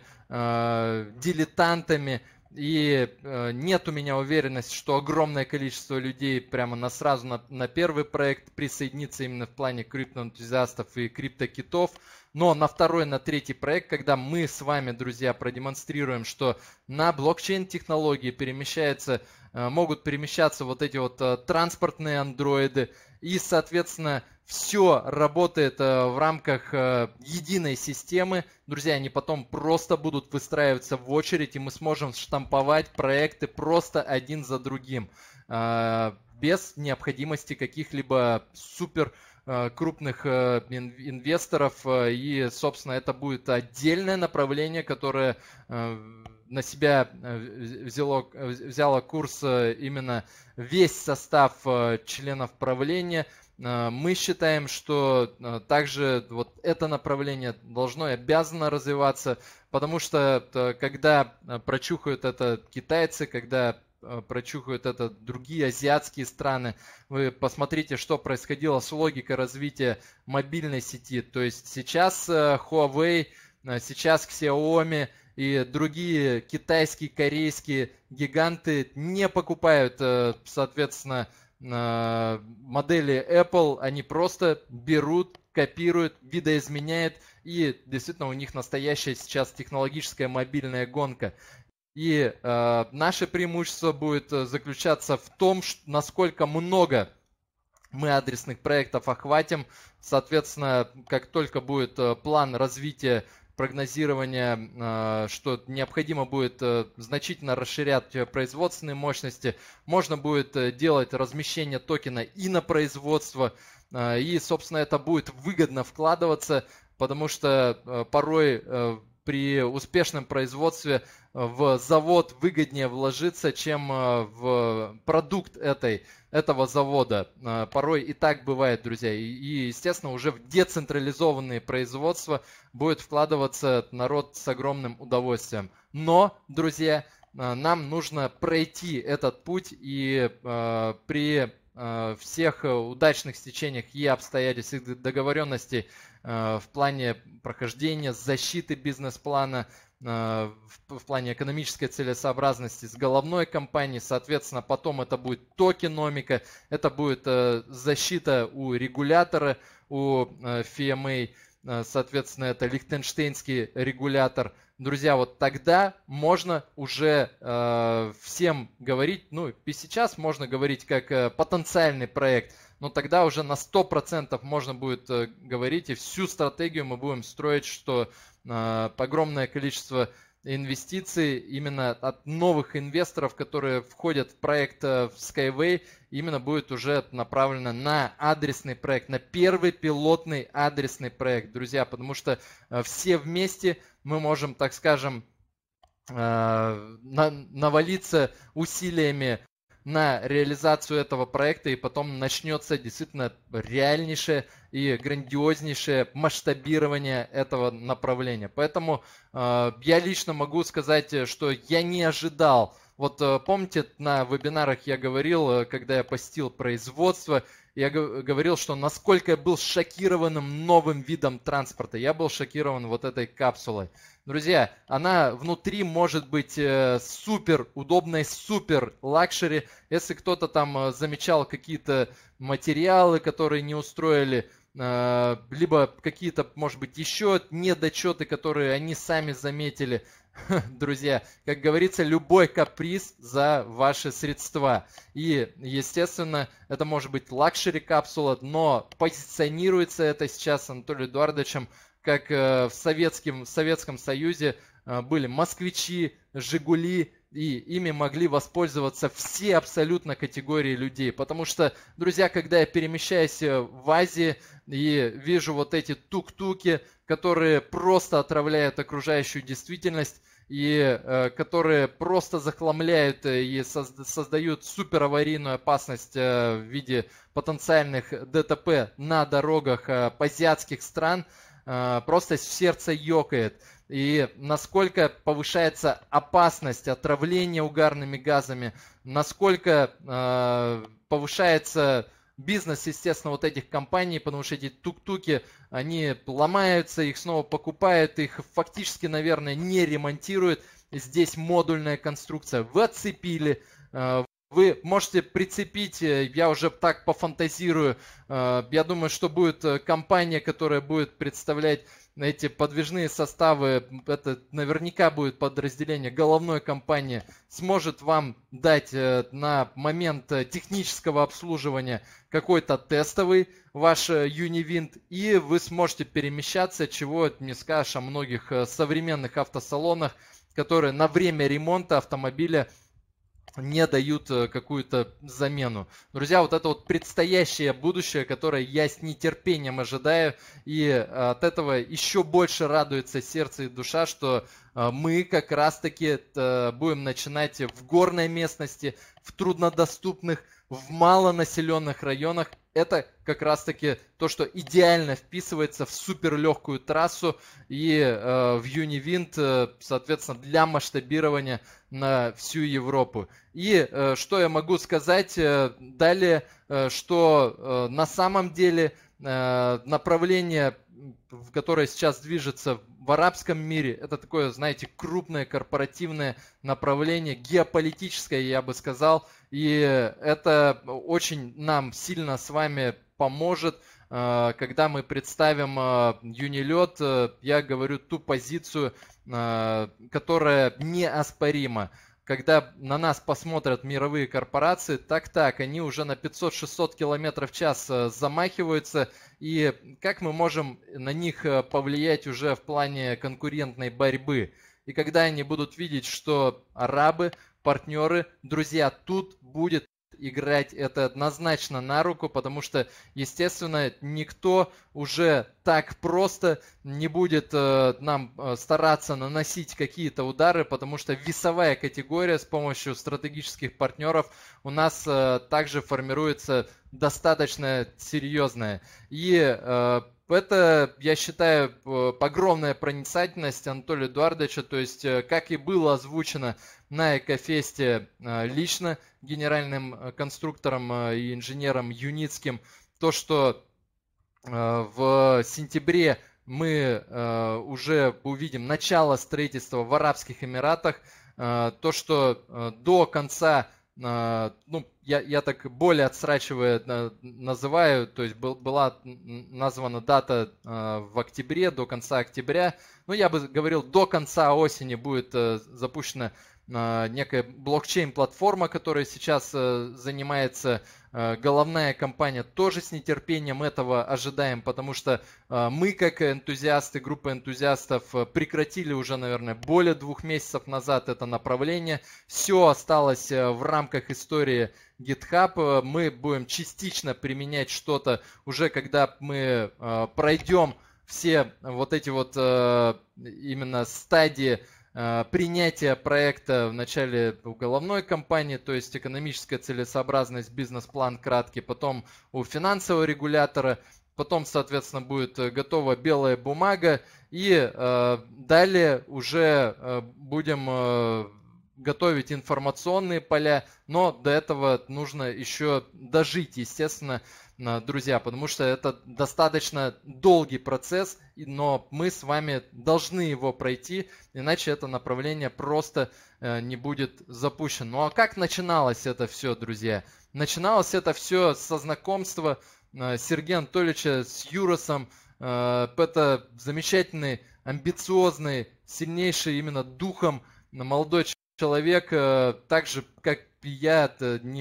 дилетантами. И нет у меня уверенности, что огромное количество людей прямо сразу на первый проект присоединится именно в плане криптоэнтузиастов и криптокитов. Но на второй, на третий проект, когда мы с вами, друзья, продемонстрируем, что на блокчейн-технологии могут перемещаться вот эти вот транспортные андроиды, и, соответственно, все работает в рамках единой системы. Друзья, они потом просто будут выстраиваться в очередь, и мы сможем штамповать проекты просто один за другим, без необходимости каких-либо супер крупных инвесторов. И, собственно, это будет отдельное направление, которое на себя взяло курс именно весь состав членов правления. Мы считаем, что также вот это направление должно и обязано развиваться, потому что когда прочухают это китайцы, когда прочухают это другие азиатские страны, вы посмотрите, что происходило с логикой развития мобильной сети. То есть сейчас Huawei, сейчас Xiaomi и другие китайские, корейские гиганты не покупают, соответственно, модели Apple, они просто берут, копируют, видоизменяют, и действительно у них настоящая сейчас технологическая мобильная гонка. И наше преимущество будет заключаться в том, насколько много мы адресных проектов охватим. Соответственно, как только будет план развития, прогнозирования, что необходимо будет значительно расширять производственные мощности, можно будет делать размещение токена и на производство, и, собственно, это будет выгодно вкладываться, потому что порой при успешном производстве в завод выгоднее вложиться, чем в продукт этого завода. Порой и так бывает, друзья. И, естественно, уже в децентрализованные производства будет вкладываться народ с огромным удовольствием. Но, друзья, нам нужно пройти этот путь, и при всех удачных стечениях и обстоятельств, и договоренностей в плане прохождения, защиты бизнес-плана, в плане экономической целесообразности с головной компанией, соответственно, потом это будет токеномика, это будет защита у регулятора, у FMA, соответственно, это лихтенштейнский регулятор. Друзья, вот тогда можно уже всем говорить, ну и сейчас можно говорить как потенциальный проект, но тогда уже на 100% можно будет говорить, и всю стратегию мы будем строить, что огромное количество инвестиций именно от новых инвесторов, которые входят в проект Skyway, именно будет уже направлено на адресный проект, на первый пилотный адресный проект, друзья, потому что все вместе мы можем, так скажем, навалиться усилиями на реализацию этого проекта, и потом начнется действительно реальнейшее и грандиознейшее масштабирование этого направления. Поэтому я лично могу сказать, что я не ожидал. Вот помните, на вебинарах я говорил, когда я посетил производство, я говорил, что насколько я был шокированным новым видом транспорта. Я был шокирован вот этой капсулой. Друзья, она внутри может быть супер удобной, супер лакшери. Если кто-то там замечал какие-то материалы, которые не устроили, либо какие-то, может быть, еще недочеты, которые они сами заметили. Друзья, как говорится, любой каприз за ваши средства. И, естественно, это может быть лакшери капсула, но позиционируется это сейчас Анатолием Эдуардовичем как в Советском Союзе были москвичи, жигули, и ими могли воспользоваться все абсолютно категории людей. Потому что, друзья, когда я перемещаюсь в Азии и вижу вот эти тук-туки, которые просто отравляют окружающую действительность, и которые просто захламляют и создают супераварийную опасность в виде потенциальных ДТП на дорогах азиатских стран, просто сердце ёкает. И насколько повышается опасность отравления угарными газами, насколько повышается бизнес, естественно, вот этих компаний, потому что эти тук-туки, они ломаются, их снова покупают, их фактически, наверное, не ремонтируют. Здесь модульная конструкция. Вы отцепили, вы можете прицепить, я уже так пофантазирую, я думаю, что будет компания, которая будет представлять эти подвижные составы, это наверняка будет подразделение головной компании, сможет вам дать на момент технического обслуживания какой-то тестовый ваш Univint, и вы сможете перемещаться, чего не скажешь о многих современных автосалонах, которые на время ремонта автомобиля не дают какую-то замену. Друзья, вот это вот предстоящее будущее, которое я с нетерпением ожидаю, и от этого еще больше радуется сердце и душа, что мы как раз-таки будем начинать в горной местности, в труднодоступных, в малонаселенных районах. Это как раз-таки то, что идеально вписывается в суперлегкую трассу и в Univind, соответственно, для масштабирования на всю Европу. И что я могу сказать далее, что на самом деле направление, в которое сейчас движется в арабском мире, это такое, знаете, крупное корпоративное направление, геополитическое, я бы сказал, и это очень нам сильно с вами поможет, когда мы представим Юнилет, я говорю ту позицию, которая неоспорима. Когда на нас посмотрят мировые корпорации, так, они уже на 500-600 км в час замахиваются, и как мы можем на них повлиять уже в плане конкурентной борьбы? И когда они будут видеть, что арабы, партнеры, друзья, тут будет играть это однозначно на руку, потому что, естественно, никто уже так просто не будет нам стараться наносить какие-то удары, потому что весовая категория с помощью стратегических партнеров у нас также формируется достаточно серьезная. И это, я считаю, огромная проницательность Анатолия Эдуардовича, то есть, как и было озвучено на Экофесте лично генеральным конструктором и инженером Юницким, то, что в сентябре мы уже увидим начало строительства в Арабских Эмиратах, то, что до конца, ну, я так более отсрачивая называю, то есть была названа дата в октябре, до конца октября, ну, я бы говорил, до конца осени будет запущена некая блокчейн-платформа, которая сейчас занимается головная компания. Тоже с нетерпением этого ожидаем, потому что мы, как энтузиасты, группа энтузиастов, прекратили уже, наверное, более 2 месяцев назад это направление. Все осталось в рамках истории GitHub. Мы будем частично применять что-то уже, когда мы пройдем все вот эти вот именно стадии принятия проекта в начале у головной компании, то есть экономическая целесообразность, бизнес-план краткий, потом у финансового регулятора, потом, соответственно, будет готова белая бумага, и далее уже будем готовить информационные поля, но до этого нужно еще дожить, естественно, друзья, потому что это достаточно долгий процесс, но мы с вами должны его пройти, иначе это направление просто не будет запущено. Ну а как начиналось это все, друзья? Начиналось это все со знакомства Сергея Анатольевича с Юросом. Это замечательный, амбициозный, сильнейший именно духом молодой человек, так же, как и я,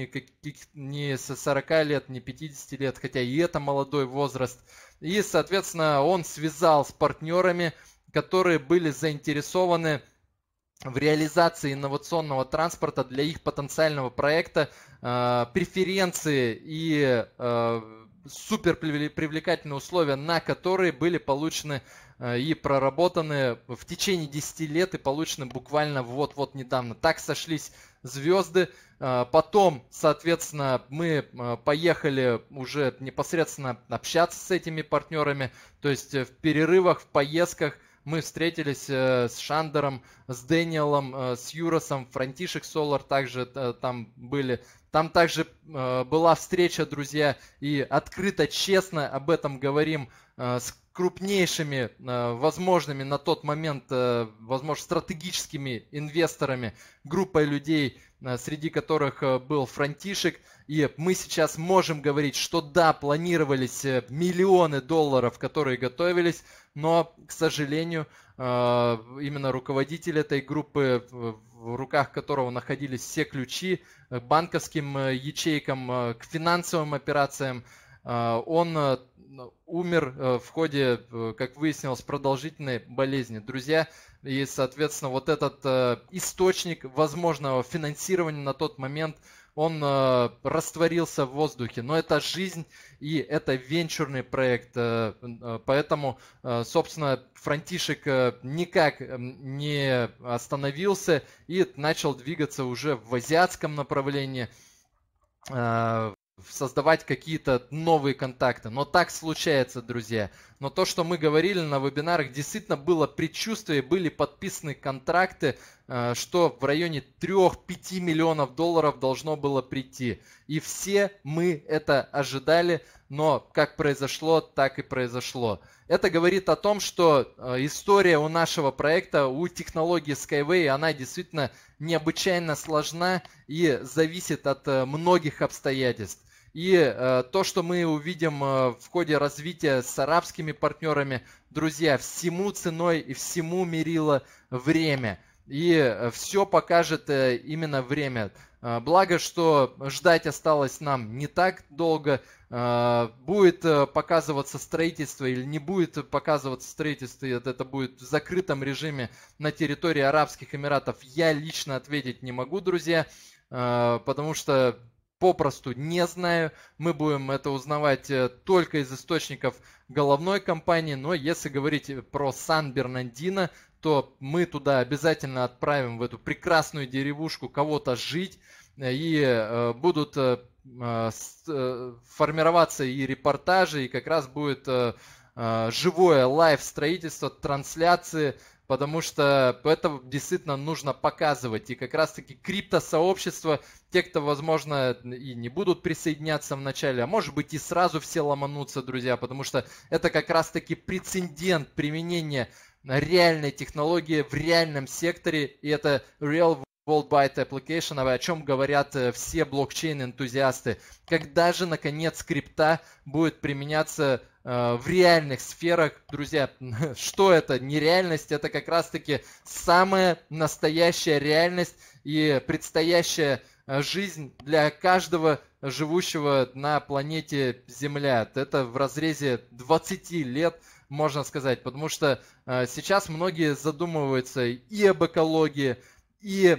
не со 40 лет, не 50 лет, хотя и это молодой возраст. И, соответственно, он связал с партнерами, которые были заинтересованы в реализации инновационного транспорта для их потенциального проекта, преференции и супер привлекательные условия, на которые были получены и проработаны в течение 10 лет и получены буквально вот-вот недавно. Так сошлись звезды. Потом, соответственно, мы поехали уже непосредственно общаться с этими партнерами, то есть в перерывах, в поездках мы встретились с Шандером, с Дэниелом, с Юросом, Франтишек Solar также там были. Там также была встреча, друзья, и открыто, честно об этом говорим с крупнейшими возможными на тот момент, возможно, стратегическими инвесторами, группой людей, среди которых был Франтишек. И мы сейчас можем говорить, что да, планировались миллионы долларов, которые готовились, но, к сожалению, именно руководитель этой группы, в руках которого находились все ключи к банковским ячейкам, к финансовым операциям, Он умер в ходе, как выяснилось, продолжительной болезни. Друзья, и, соответственно, вот этот источник возможного финансирования на тот момент, он растворился в воздухе. Но это жизнь и это венчурный проект. Поэтому, собственно, Франтишек никак не остановился и начал двигаться уже в азиатском направлении, создавать какие-то новые контакты. Но так случается, друзья. Но то, что мы говорили на вебинарах, действительно было предчувствие, были подписаны контракты, что в районе 3-5 миллионов долларов должно было прийти. И все мы это ожидали, но как произошло, так и произошло. Это говорит о том, что история у нашего проекта, у технологии Skyway, она действительно необычайно сложна и зависит от многих обстоятельств. И то, что мы увидим в ходе развития с арабскими партнерами, друзья, всему ценой и всему мерило время. И все покажет именно время. Благо, что ждать осталось нам не так долго. Будет показываться строительство или не будет показываться строительство, это будет в закрытом режиме на территории Арабских Эмиратов, я лично ответить не могу, друзья, потому что попросту не знаю. Мы будем это узнавать только из источников головной компании, но если говорить про Сан-Бернандино, то мы туда обязательно отправим, в эту прекрасную деревушку, кого-то жить, и будут формироваться и репортажи, и как раз будет живое лайв-строительство, трансляции, потому что это действительно нужно показывать. И как раз-таки криптосообщество, те, кто, возможно, и не будут присоединяться в начале, а может быть и сразу все ломанутся, друзья, потому что это как раз-таки прецедент применения реальной технологии в реальном секторе, и это Real Worldwide Application, о чем говорят все блокчейн-энтузиасты. Когда же, наконец, крипта будет применяться в реальных сферах? Друзья, что это? Нереальность, это как раз-таки самая настоящая реальность и предстоящая жизнь для каждого живущего на планете Земля. Это в разрезе 20 лет, можно сказать, потому что сейчас многие задумываются и об экологии, и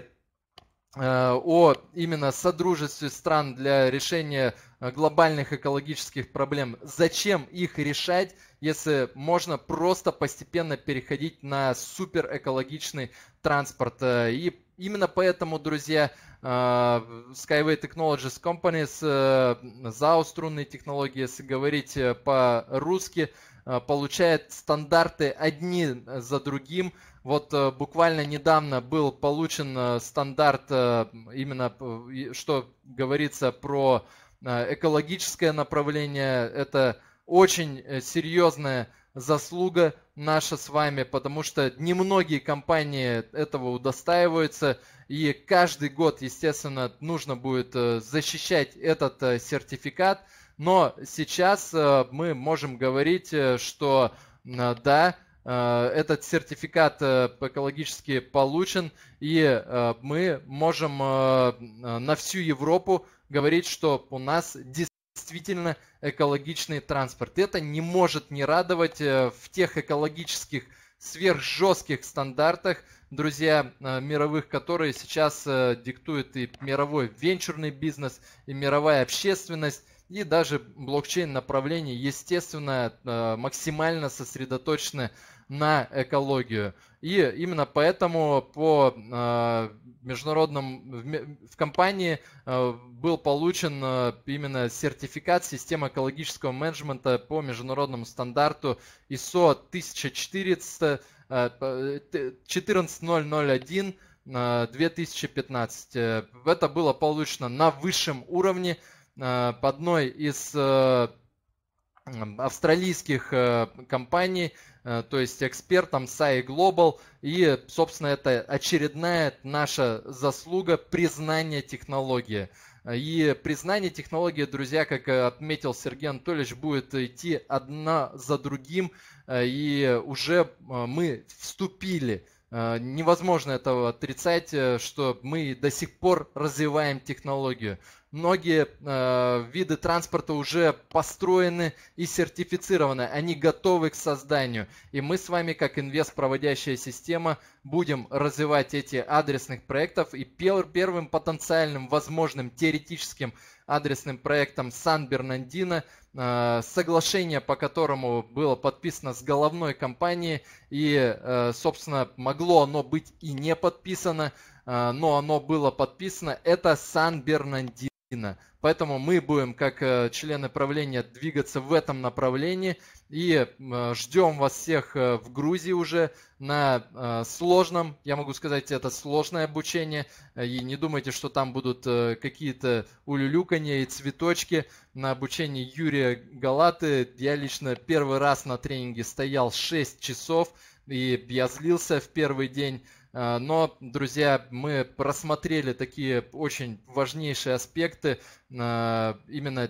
о именно содружестве стран для решения глобальных экологических проблем. Зачем их решать, если можно просто постепенно переходить на суперэкологичный транспорт? И именно поэтому, друзья, Skyway Technologies Companies, ЗАО «Струнные технологии», если говорить по-русски, получает стандарты одни за другим. Вот буквально недавно был получен стандарт, именно что говорится про экологическое направление. Это очень серьезная заслуга наша с вами, потому что немногие компании этого удостаиваются. И каждый год, естественно, нужно будет защищать этот сертификат. Но сейчас мы можем говорить, что да, этот сертификат экологически получен, и мы можем на всю Европу говорить, что у нас действительно экологичный транспорт. Это не может не радовать в тех экологических сверхжестких стандартах, друзья, мировых, которые сейчас диктует и мировой венчурный бизнес, и мировая общественность. И даже блокчейн-направление, естественно, максимально сосредоточено на экологию. И именно поэтому по в компании был получен именно сертификат системы экологического менеджмента по международному стандарту ISO 14001 2015. Это было получено на высшем уровне по одной из австралийских компаний, то есть экспертом SAI Global. И, собственно, это очередная наша заслуга признания технологии. И признание технологии, друзья, как отметил Сергей Анатольевич, будет идти одна за другим. И уже мы вступили Невозможно этого отрицать, что мы до сих пор развиваем технологию. Многие виды транспорта уже построены и сертифицированы, они готовы к созданию. И мы с вами, как инвест-проводящая система, будем развивать эти адресных проектов. И первым потенциальным, возможным, теоретическим адресным проектом Сан-Бернандино, соглашение, по которому было подписано с головной компанией, и, собственно, могло оно быть и не подписано, но оно было подписано, это Сан-Бернандино. Поэтому мы будем, как члены правления, двигаться в этом направлении и ждем вас всех в Грузии уже на сложном, я могу сказать, это сложное обучение. И не думайте, что там будут какие-то улюлюканья и цветочки. На обучении Юрия Галаты я лично первый раз на тренинге стоял 6 часов, и я злился в первый день. Но, друзья, мы просмотрели такие очень важнейшие аспекты, именно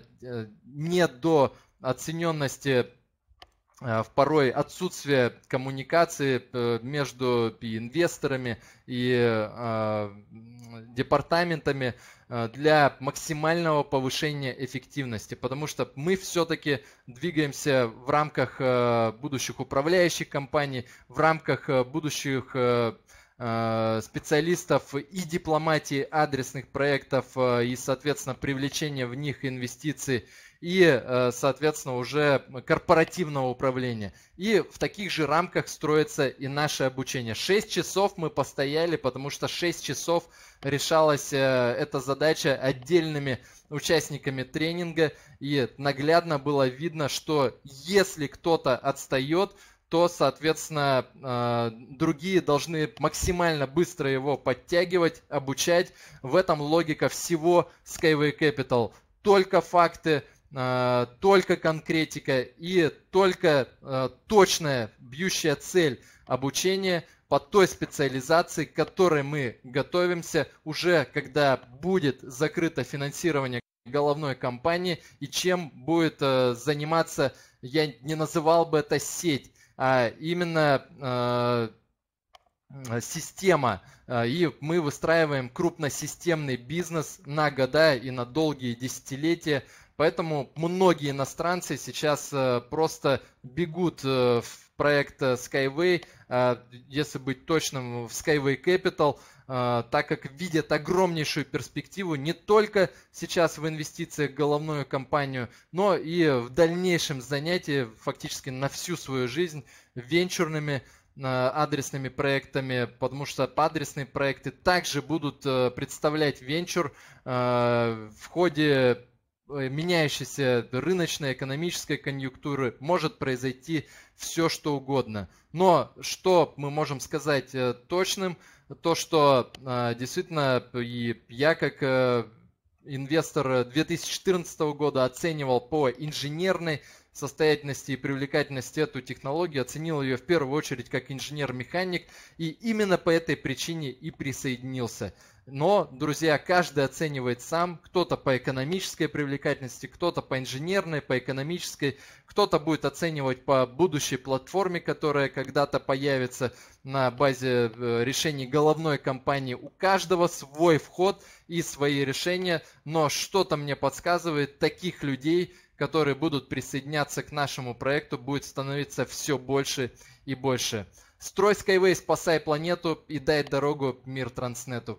недооцененности, порой отсутствие коммуникации между инвесторами и департаментами для максимального повышения эффективности, потому что мы все-таки двигаемся в рамках будущих управляющих компаний, в рамках будущих специалистов и дипломатии адресных проектов и, соответственно, привлечения в них инвестиций и, соответственно, уже корпоративного управления. И в таких же рамках строится и наше обучение. 6 часов мы постояли, потому что 6 часов решалась эта задача отдельными участниками тренинга, и наглядно было видно, что если кто-то отстает, то, соответственно, другие должны максимально быстро его подтягивать, обучать. В этом логика всего Skyway Capital. Только факты, только конкретика и только точная бьющая цель обучения по той специализации, к которой мы готовимся уже, когда будет закрыто финансирование головной компании и чем будет заниматься, я не называл бы это сеть, а именно система. И мы выстраиваем крупносистемный бизнес на года и на долгие десятилетия. Поэтому многие иностранцы сейчас просто бегут в проект Skyway, если быть точным, в Skyway Capital, так как видят огромнейшую перспективу не только сейчас в инвестициях в головную компанию, но и в дальнейшем занятии фактически на всю свою жизнь венчурными адресными проектами, потому что адресные проекты также будут представлять венчур в ходе меняющейся рыночной экономической конъюнктуры. Может произойти все, что угодно. Но что мы можем сказать точным, то что действительно и я как инвестор 2014 года оценивал по инженерной состоятельности и привлекательности эту технологию, оценил ее в первую очередь как инженер-механик, и именно по этой причине и присоединился. Но, друзья, каждый оценивает сам, кто-то по экономической привлекательности, кто-то по инженерной, по экономической, кто-то будет оценивать по будущей платформе, которая когда-то появится на базе решений головной компании. У каждого свой вход и свои решения, но что-то мне подсказывает, таких людей, которые будут присоединяться к нашему проекту, будет становиться все больше и больше. Строй Skyway, спасай планету и дай дорогу мир Транснету.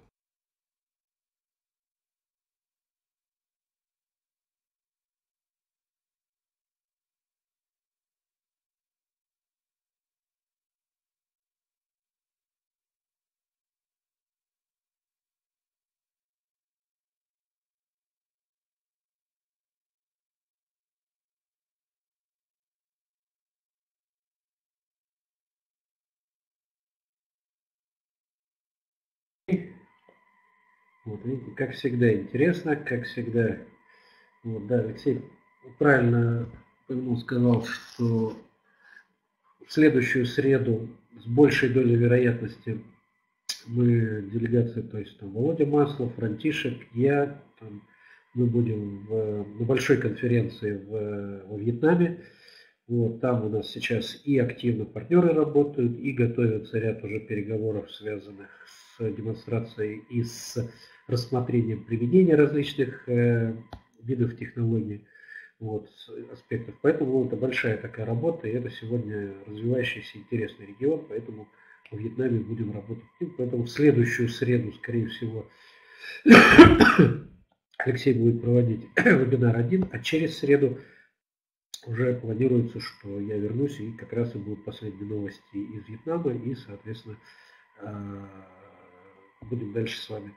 Вот, видите, как всегда интересно, как всегда. Вот, да, Алексей правильно сказал, что в следующую среду с большей долей вероятности мы делегация, то есть там Володя Маслов, Франтишек, я, там, мы будем на большой конференции во Вьетнаме. Вот, там у нас сейчас и активно партнеры работают, и готовится ряд уже переговоров, связанных с демонстрацией и с рассмотрением применения различных видов технологий, вот, аспектов. Поэтому это большая такая работа, и это сегодня развивающийся интересный регион, поэтому в Вьетнаме будем работать. Поэтому в следующую среду, скорее всего, Алексей будет проводить вебинар один, а через среду уже планируется, что я вернусь, и как раз и будут последние новости из Вьетнама, и, соответственно, будем дальше с вами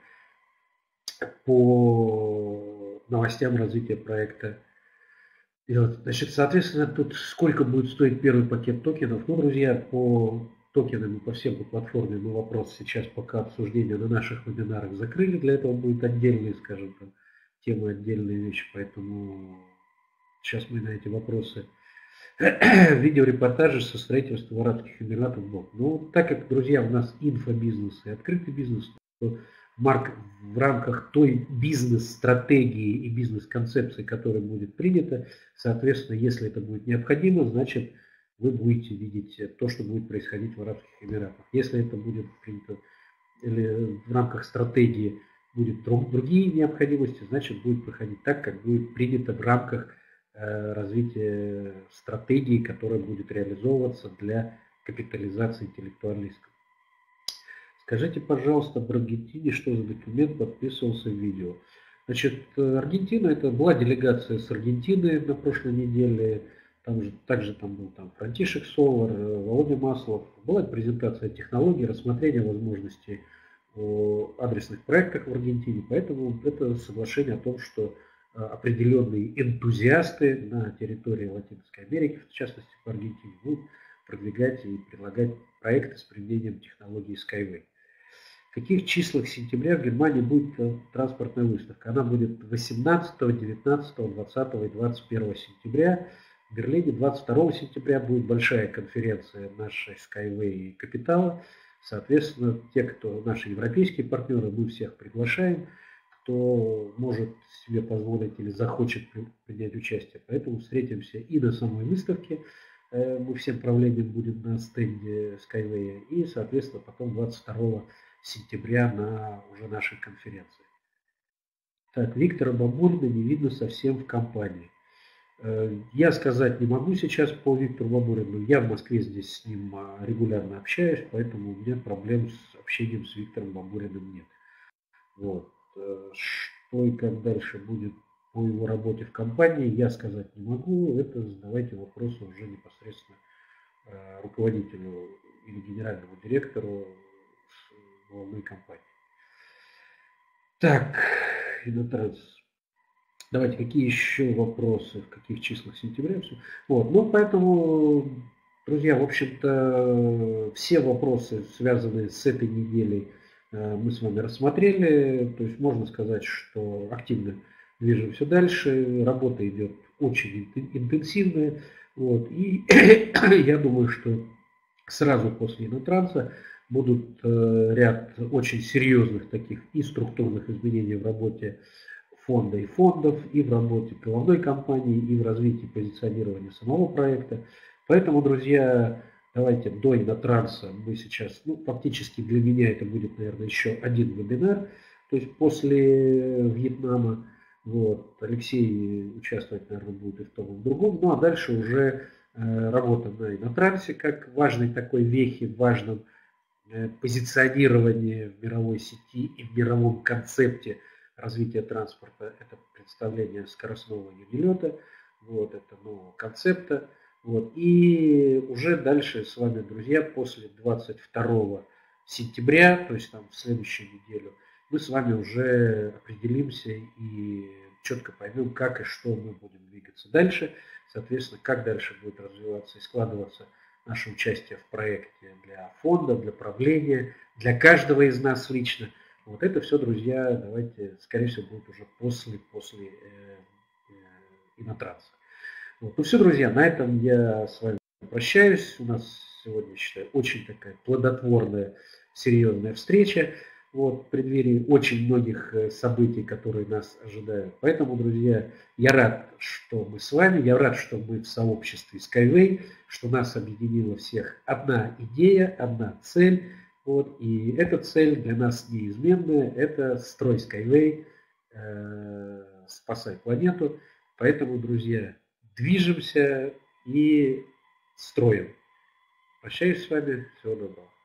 по новостям развития проекта делать. Значит, соответственно, тут сколько будет стоить первый пакет токенов? Ну, друзья, по токенам и по всем по платформе мы вопрос сейчас пока обсуждения на наших вебинарах закрыли. Для этого будет отдельные, скажем так, темы, отдельные вещи, поэтому сейчас мы на эти вопросы видеорепортажи со строительства в Арабских Эмиратах блок. Ну, так как, друзья, у нас инфобизнес и открытый бизнес, то в рамках той бизнес-стратегии и бизнес-концепции, которая будет принята, соответственно, если это будет необходимо, значит, вы будете видеть то, что будет происходить в Арабских Эмиратах. Если это будет принято или в рамках стратегии будут другие необходимости, значит, будет проходить так, как будет принято в рамках развития стратегии, которая будет реализовываться для капитализации интеллектуальной искусства. Скажите, пожалуйста, об Аргентине, что за документ подписывался в видео. Значит, Аргентина, это была делегация с Аргентины на прошлой неделе, также там был Франтишек Солар, Володя Маслов. Была презентация технологий, рассмотрение возможностей о адресных проектах в Аргентине, поэтому это соглашение о том, что определенные энтузиасты на территории Латинской Америки, в частности в Аргентине, будут продвигать и предлагать проекты с применением технологии Skyway. В каких числах сентября в Германии будет транспортная выставка? Она будет 18, 19, 20 и 21 сентября. В Берлине 22 сентября будет большая конференция нашей Skyway и Капитала. Соответственно, те, кто наши европейские партнеры, мы всех приглашаем, кто может себе позволить или захочет принять участие. Поэтому встретимся и на самой выставке. Мы всем правлением будем на стенде Skyway. И, соответственно, потом 22 сентября на уже нашей конференции. Так, Виктора Бабурина не видно совсем в компании. Я сказать не могу сейчас по Виктору Бабурину. Я в Москве здесь с ним регулярно общаюсь, поэтому у меня проблем с общением с Виктором Бабуриным нет. Вот. Что и как дальше будет по его работе в компании, я сказать не могу. Это задавайте вопросы уже непосредственно руководителю или генеральному директору головной компании. Так, Инотранс. Давайте, какие еще вопросы, в каких числах сентября? Все. Вот, ну, поэтому, друзья, в общем-то, все вопросы, связанные с этой неделей, мы с вами рассмотрели. То есть можно сказать, что активно движемся дальше, работа идет очень интенсивная. Вот, и я думаю, что сразу после Инотранса будут ряд очень серьезных таких и структурных изменений в работе фонда и фондов, и в работе головной компании, и в развитии позиционирования самого проекта. Поэтому, друзья, давайте до Инотранса мы сейчас, фактически для меня это будет, наверное, еще один вебинар, то есть после Вьетнама. Вот, Алексей участвовать, наверное, будет и в том, и в другом. Ну а дальше уже работа на Инотрансе, как важной такой вехе, важном позиционировании в мировой сети и в мировом концепте развития транспорта. Это представление скоростного юнилета, вот, это нового концепта. Вот, и уже дальше с вами, друзья, после 22 сентября, то есть там в следующую неделю, мы с вами уже определимся и четко поймем, как и что мы будем двигаться дальше. Соответственно, как дальше будет развиваться и складываться наше участие в проекте для фонда, для правления, для каждого из нас лично. Вот это все, друзья, давайте, скорее всего, будет уже после Инотранса. Вот. Ну все, друзья, на этом я с вами прощаюсь. У нас сегодня, считаю, очень такая плодотворная, серьезная встреча. вот, в преддверии очень многих событий, которые нас ожидают. Поэтому, друзья, я рад, что мы с вами, я рад, что мы в сообществе Skyway, что нас объединила всех одна идея, одна цель. Вот, и эта цель для нас неизменная, это строй Skyway, спасай планету. Поэтому, друзья, движемся и строим. Прощаюсь с вами. Всего доброго.